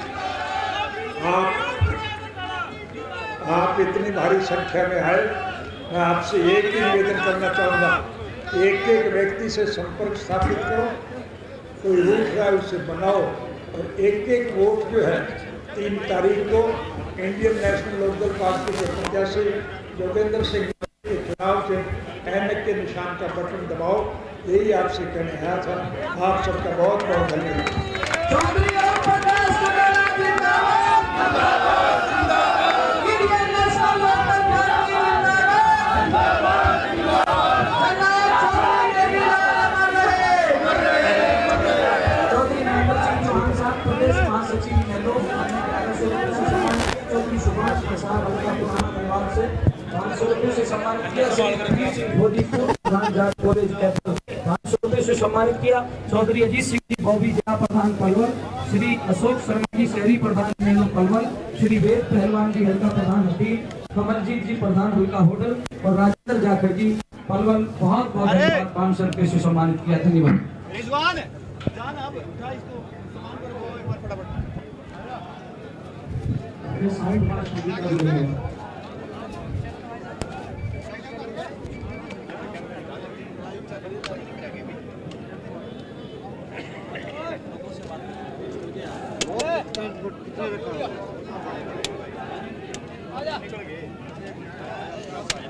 आप इतनी भारी संख्या में आए, मैं आपसे एक ही निवेदन करना चाहूँगा, एक एक व्यक्ति से संपर्क स्थापित करो, कोई रूट है उसे बनाओ और एक एक वोट जो है 3 तारीख को इंडियन नेशनल लोकदल पार्टी के प्रत्याशी योगेंद्र सिंह के चुनाव से ऐनक के निशान का बटन दबाओ। यही आपसे कहने आया था। आप सबका बहुत बहुत धन्यवाद। से सम्मानित किया, 500 से सम्मानित किया चौधरी अजीत सिंह जी बॉबी जिला प्रधान पलवल, श्री अशोक शर्मा जी शहरी प्रधान मेनू पलवल, श्री वेद पहलवान जी हल्का प्रधान हटीन, कमलजीत जी प्रधान हुल्का होटल और राजेंद्र जाखड़ जी पलवल बहुत बहुत धन्यवाद। 500 रुपये से सम्मानित किया। धन्यवाद। आजा।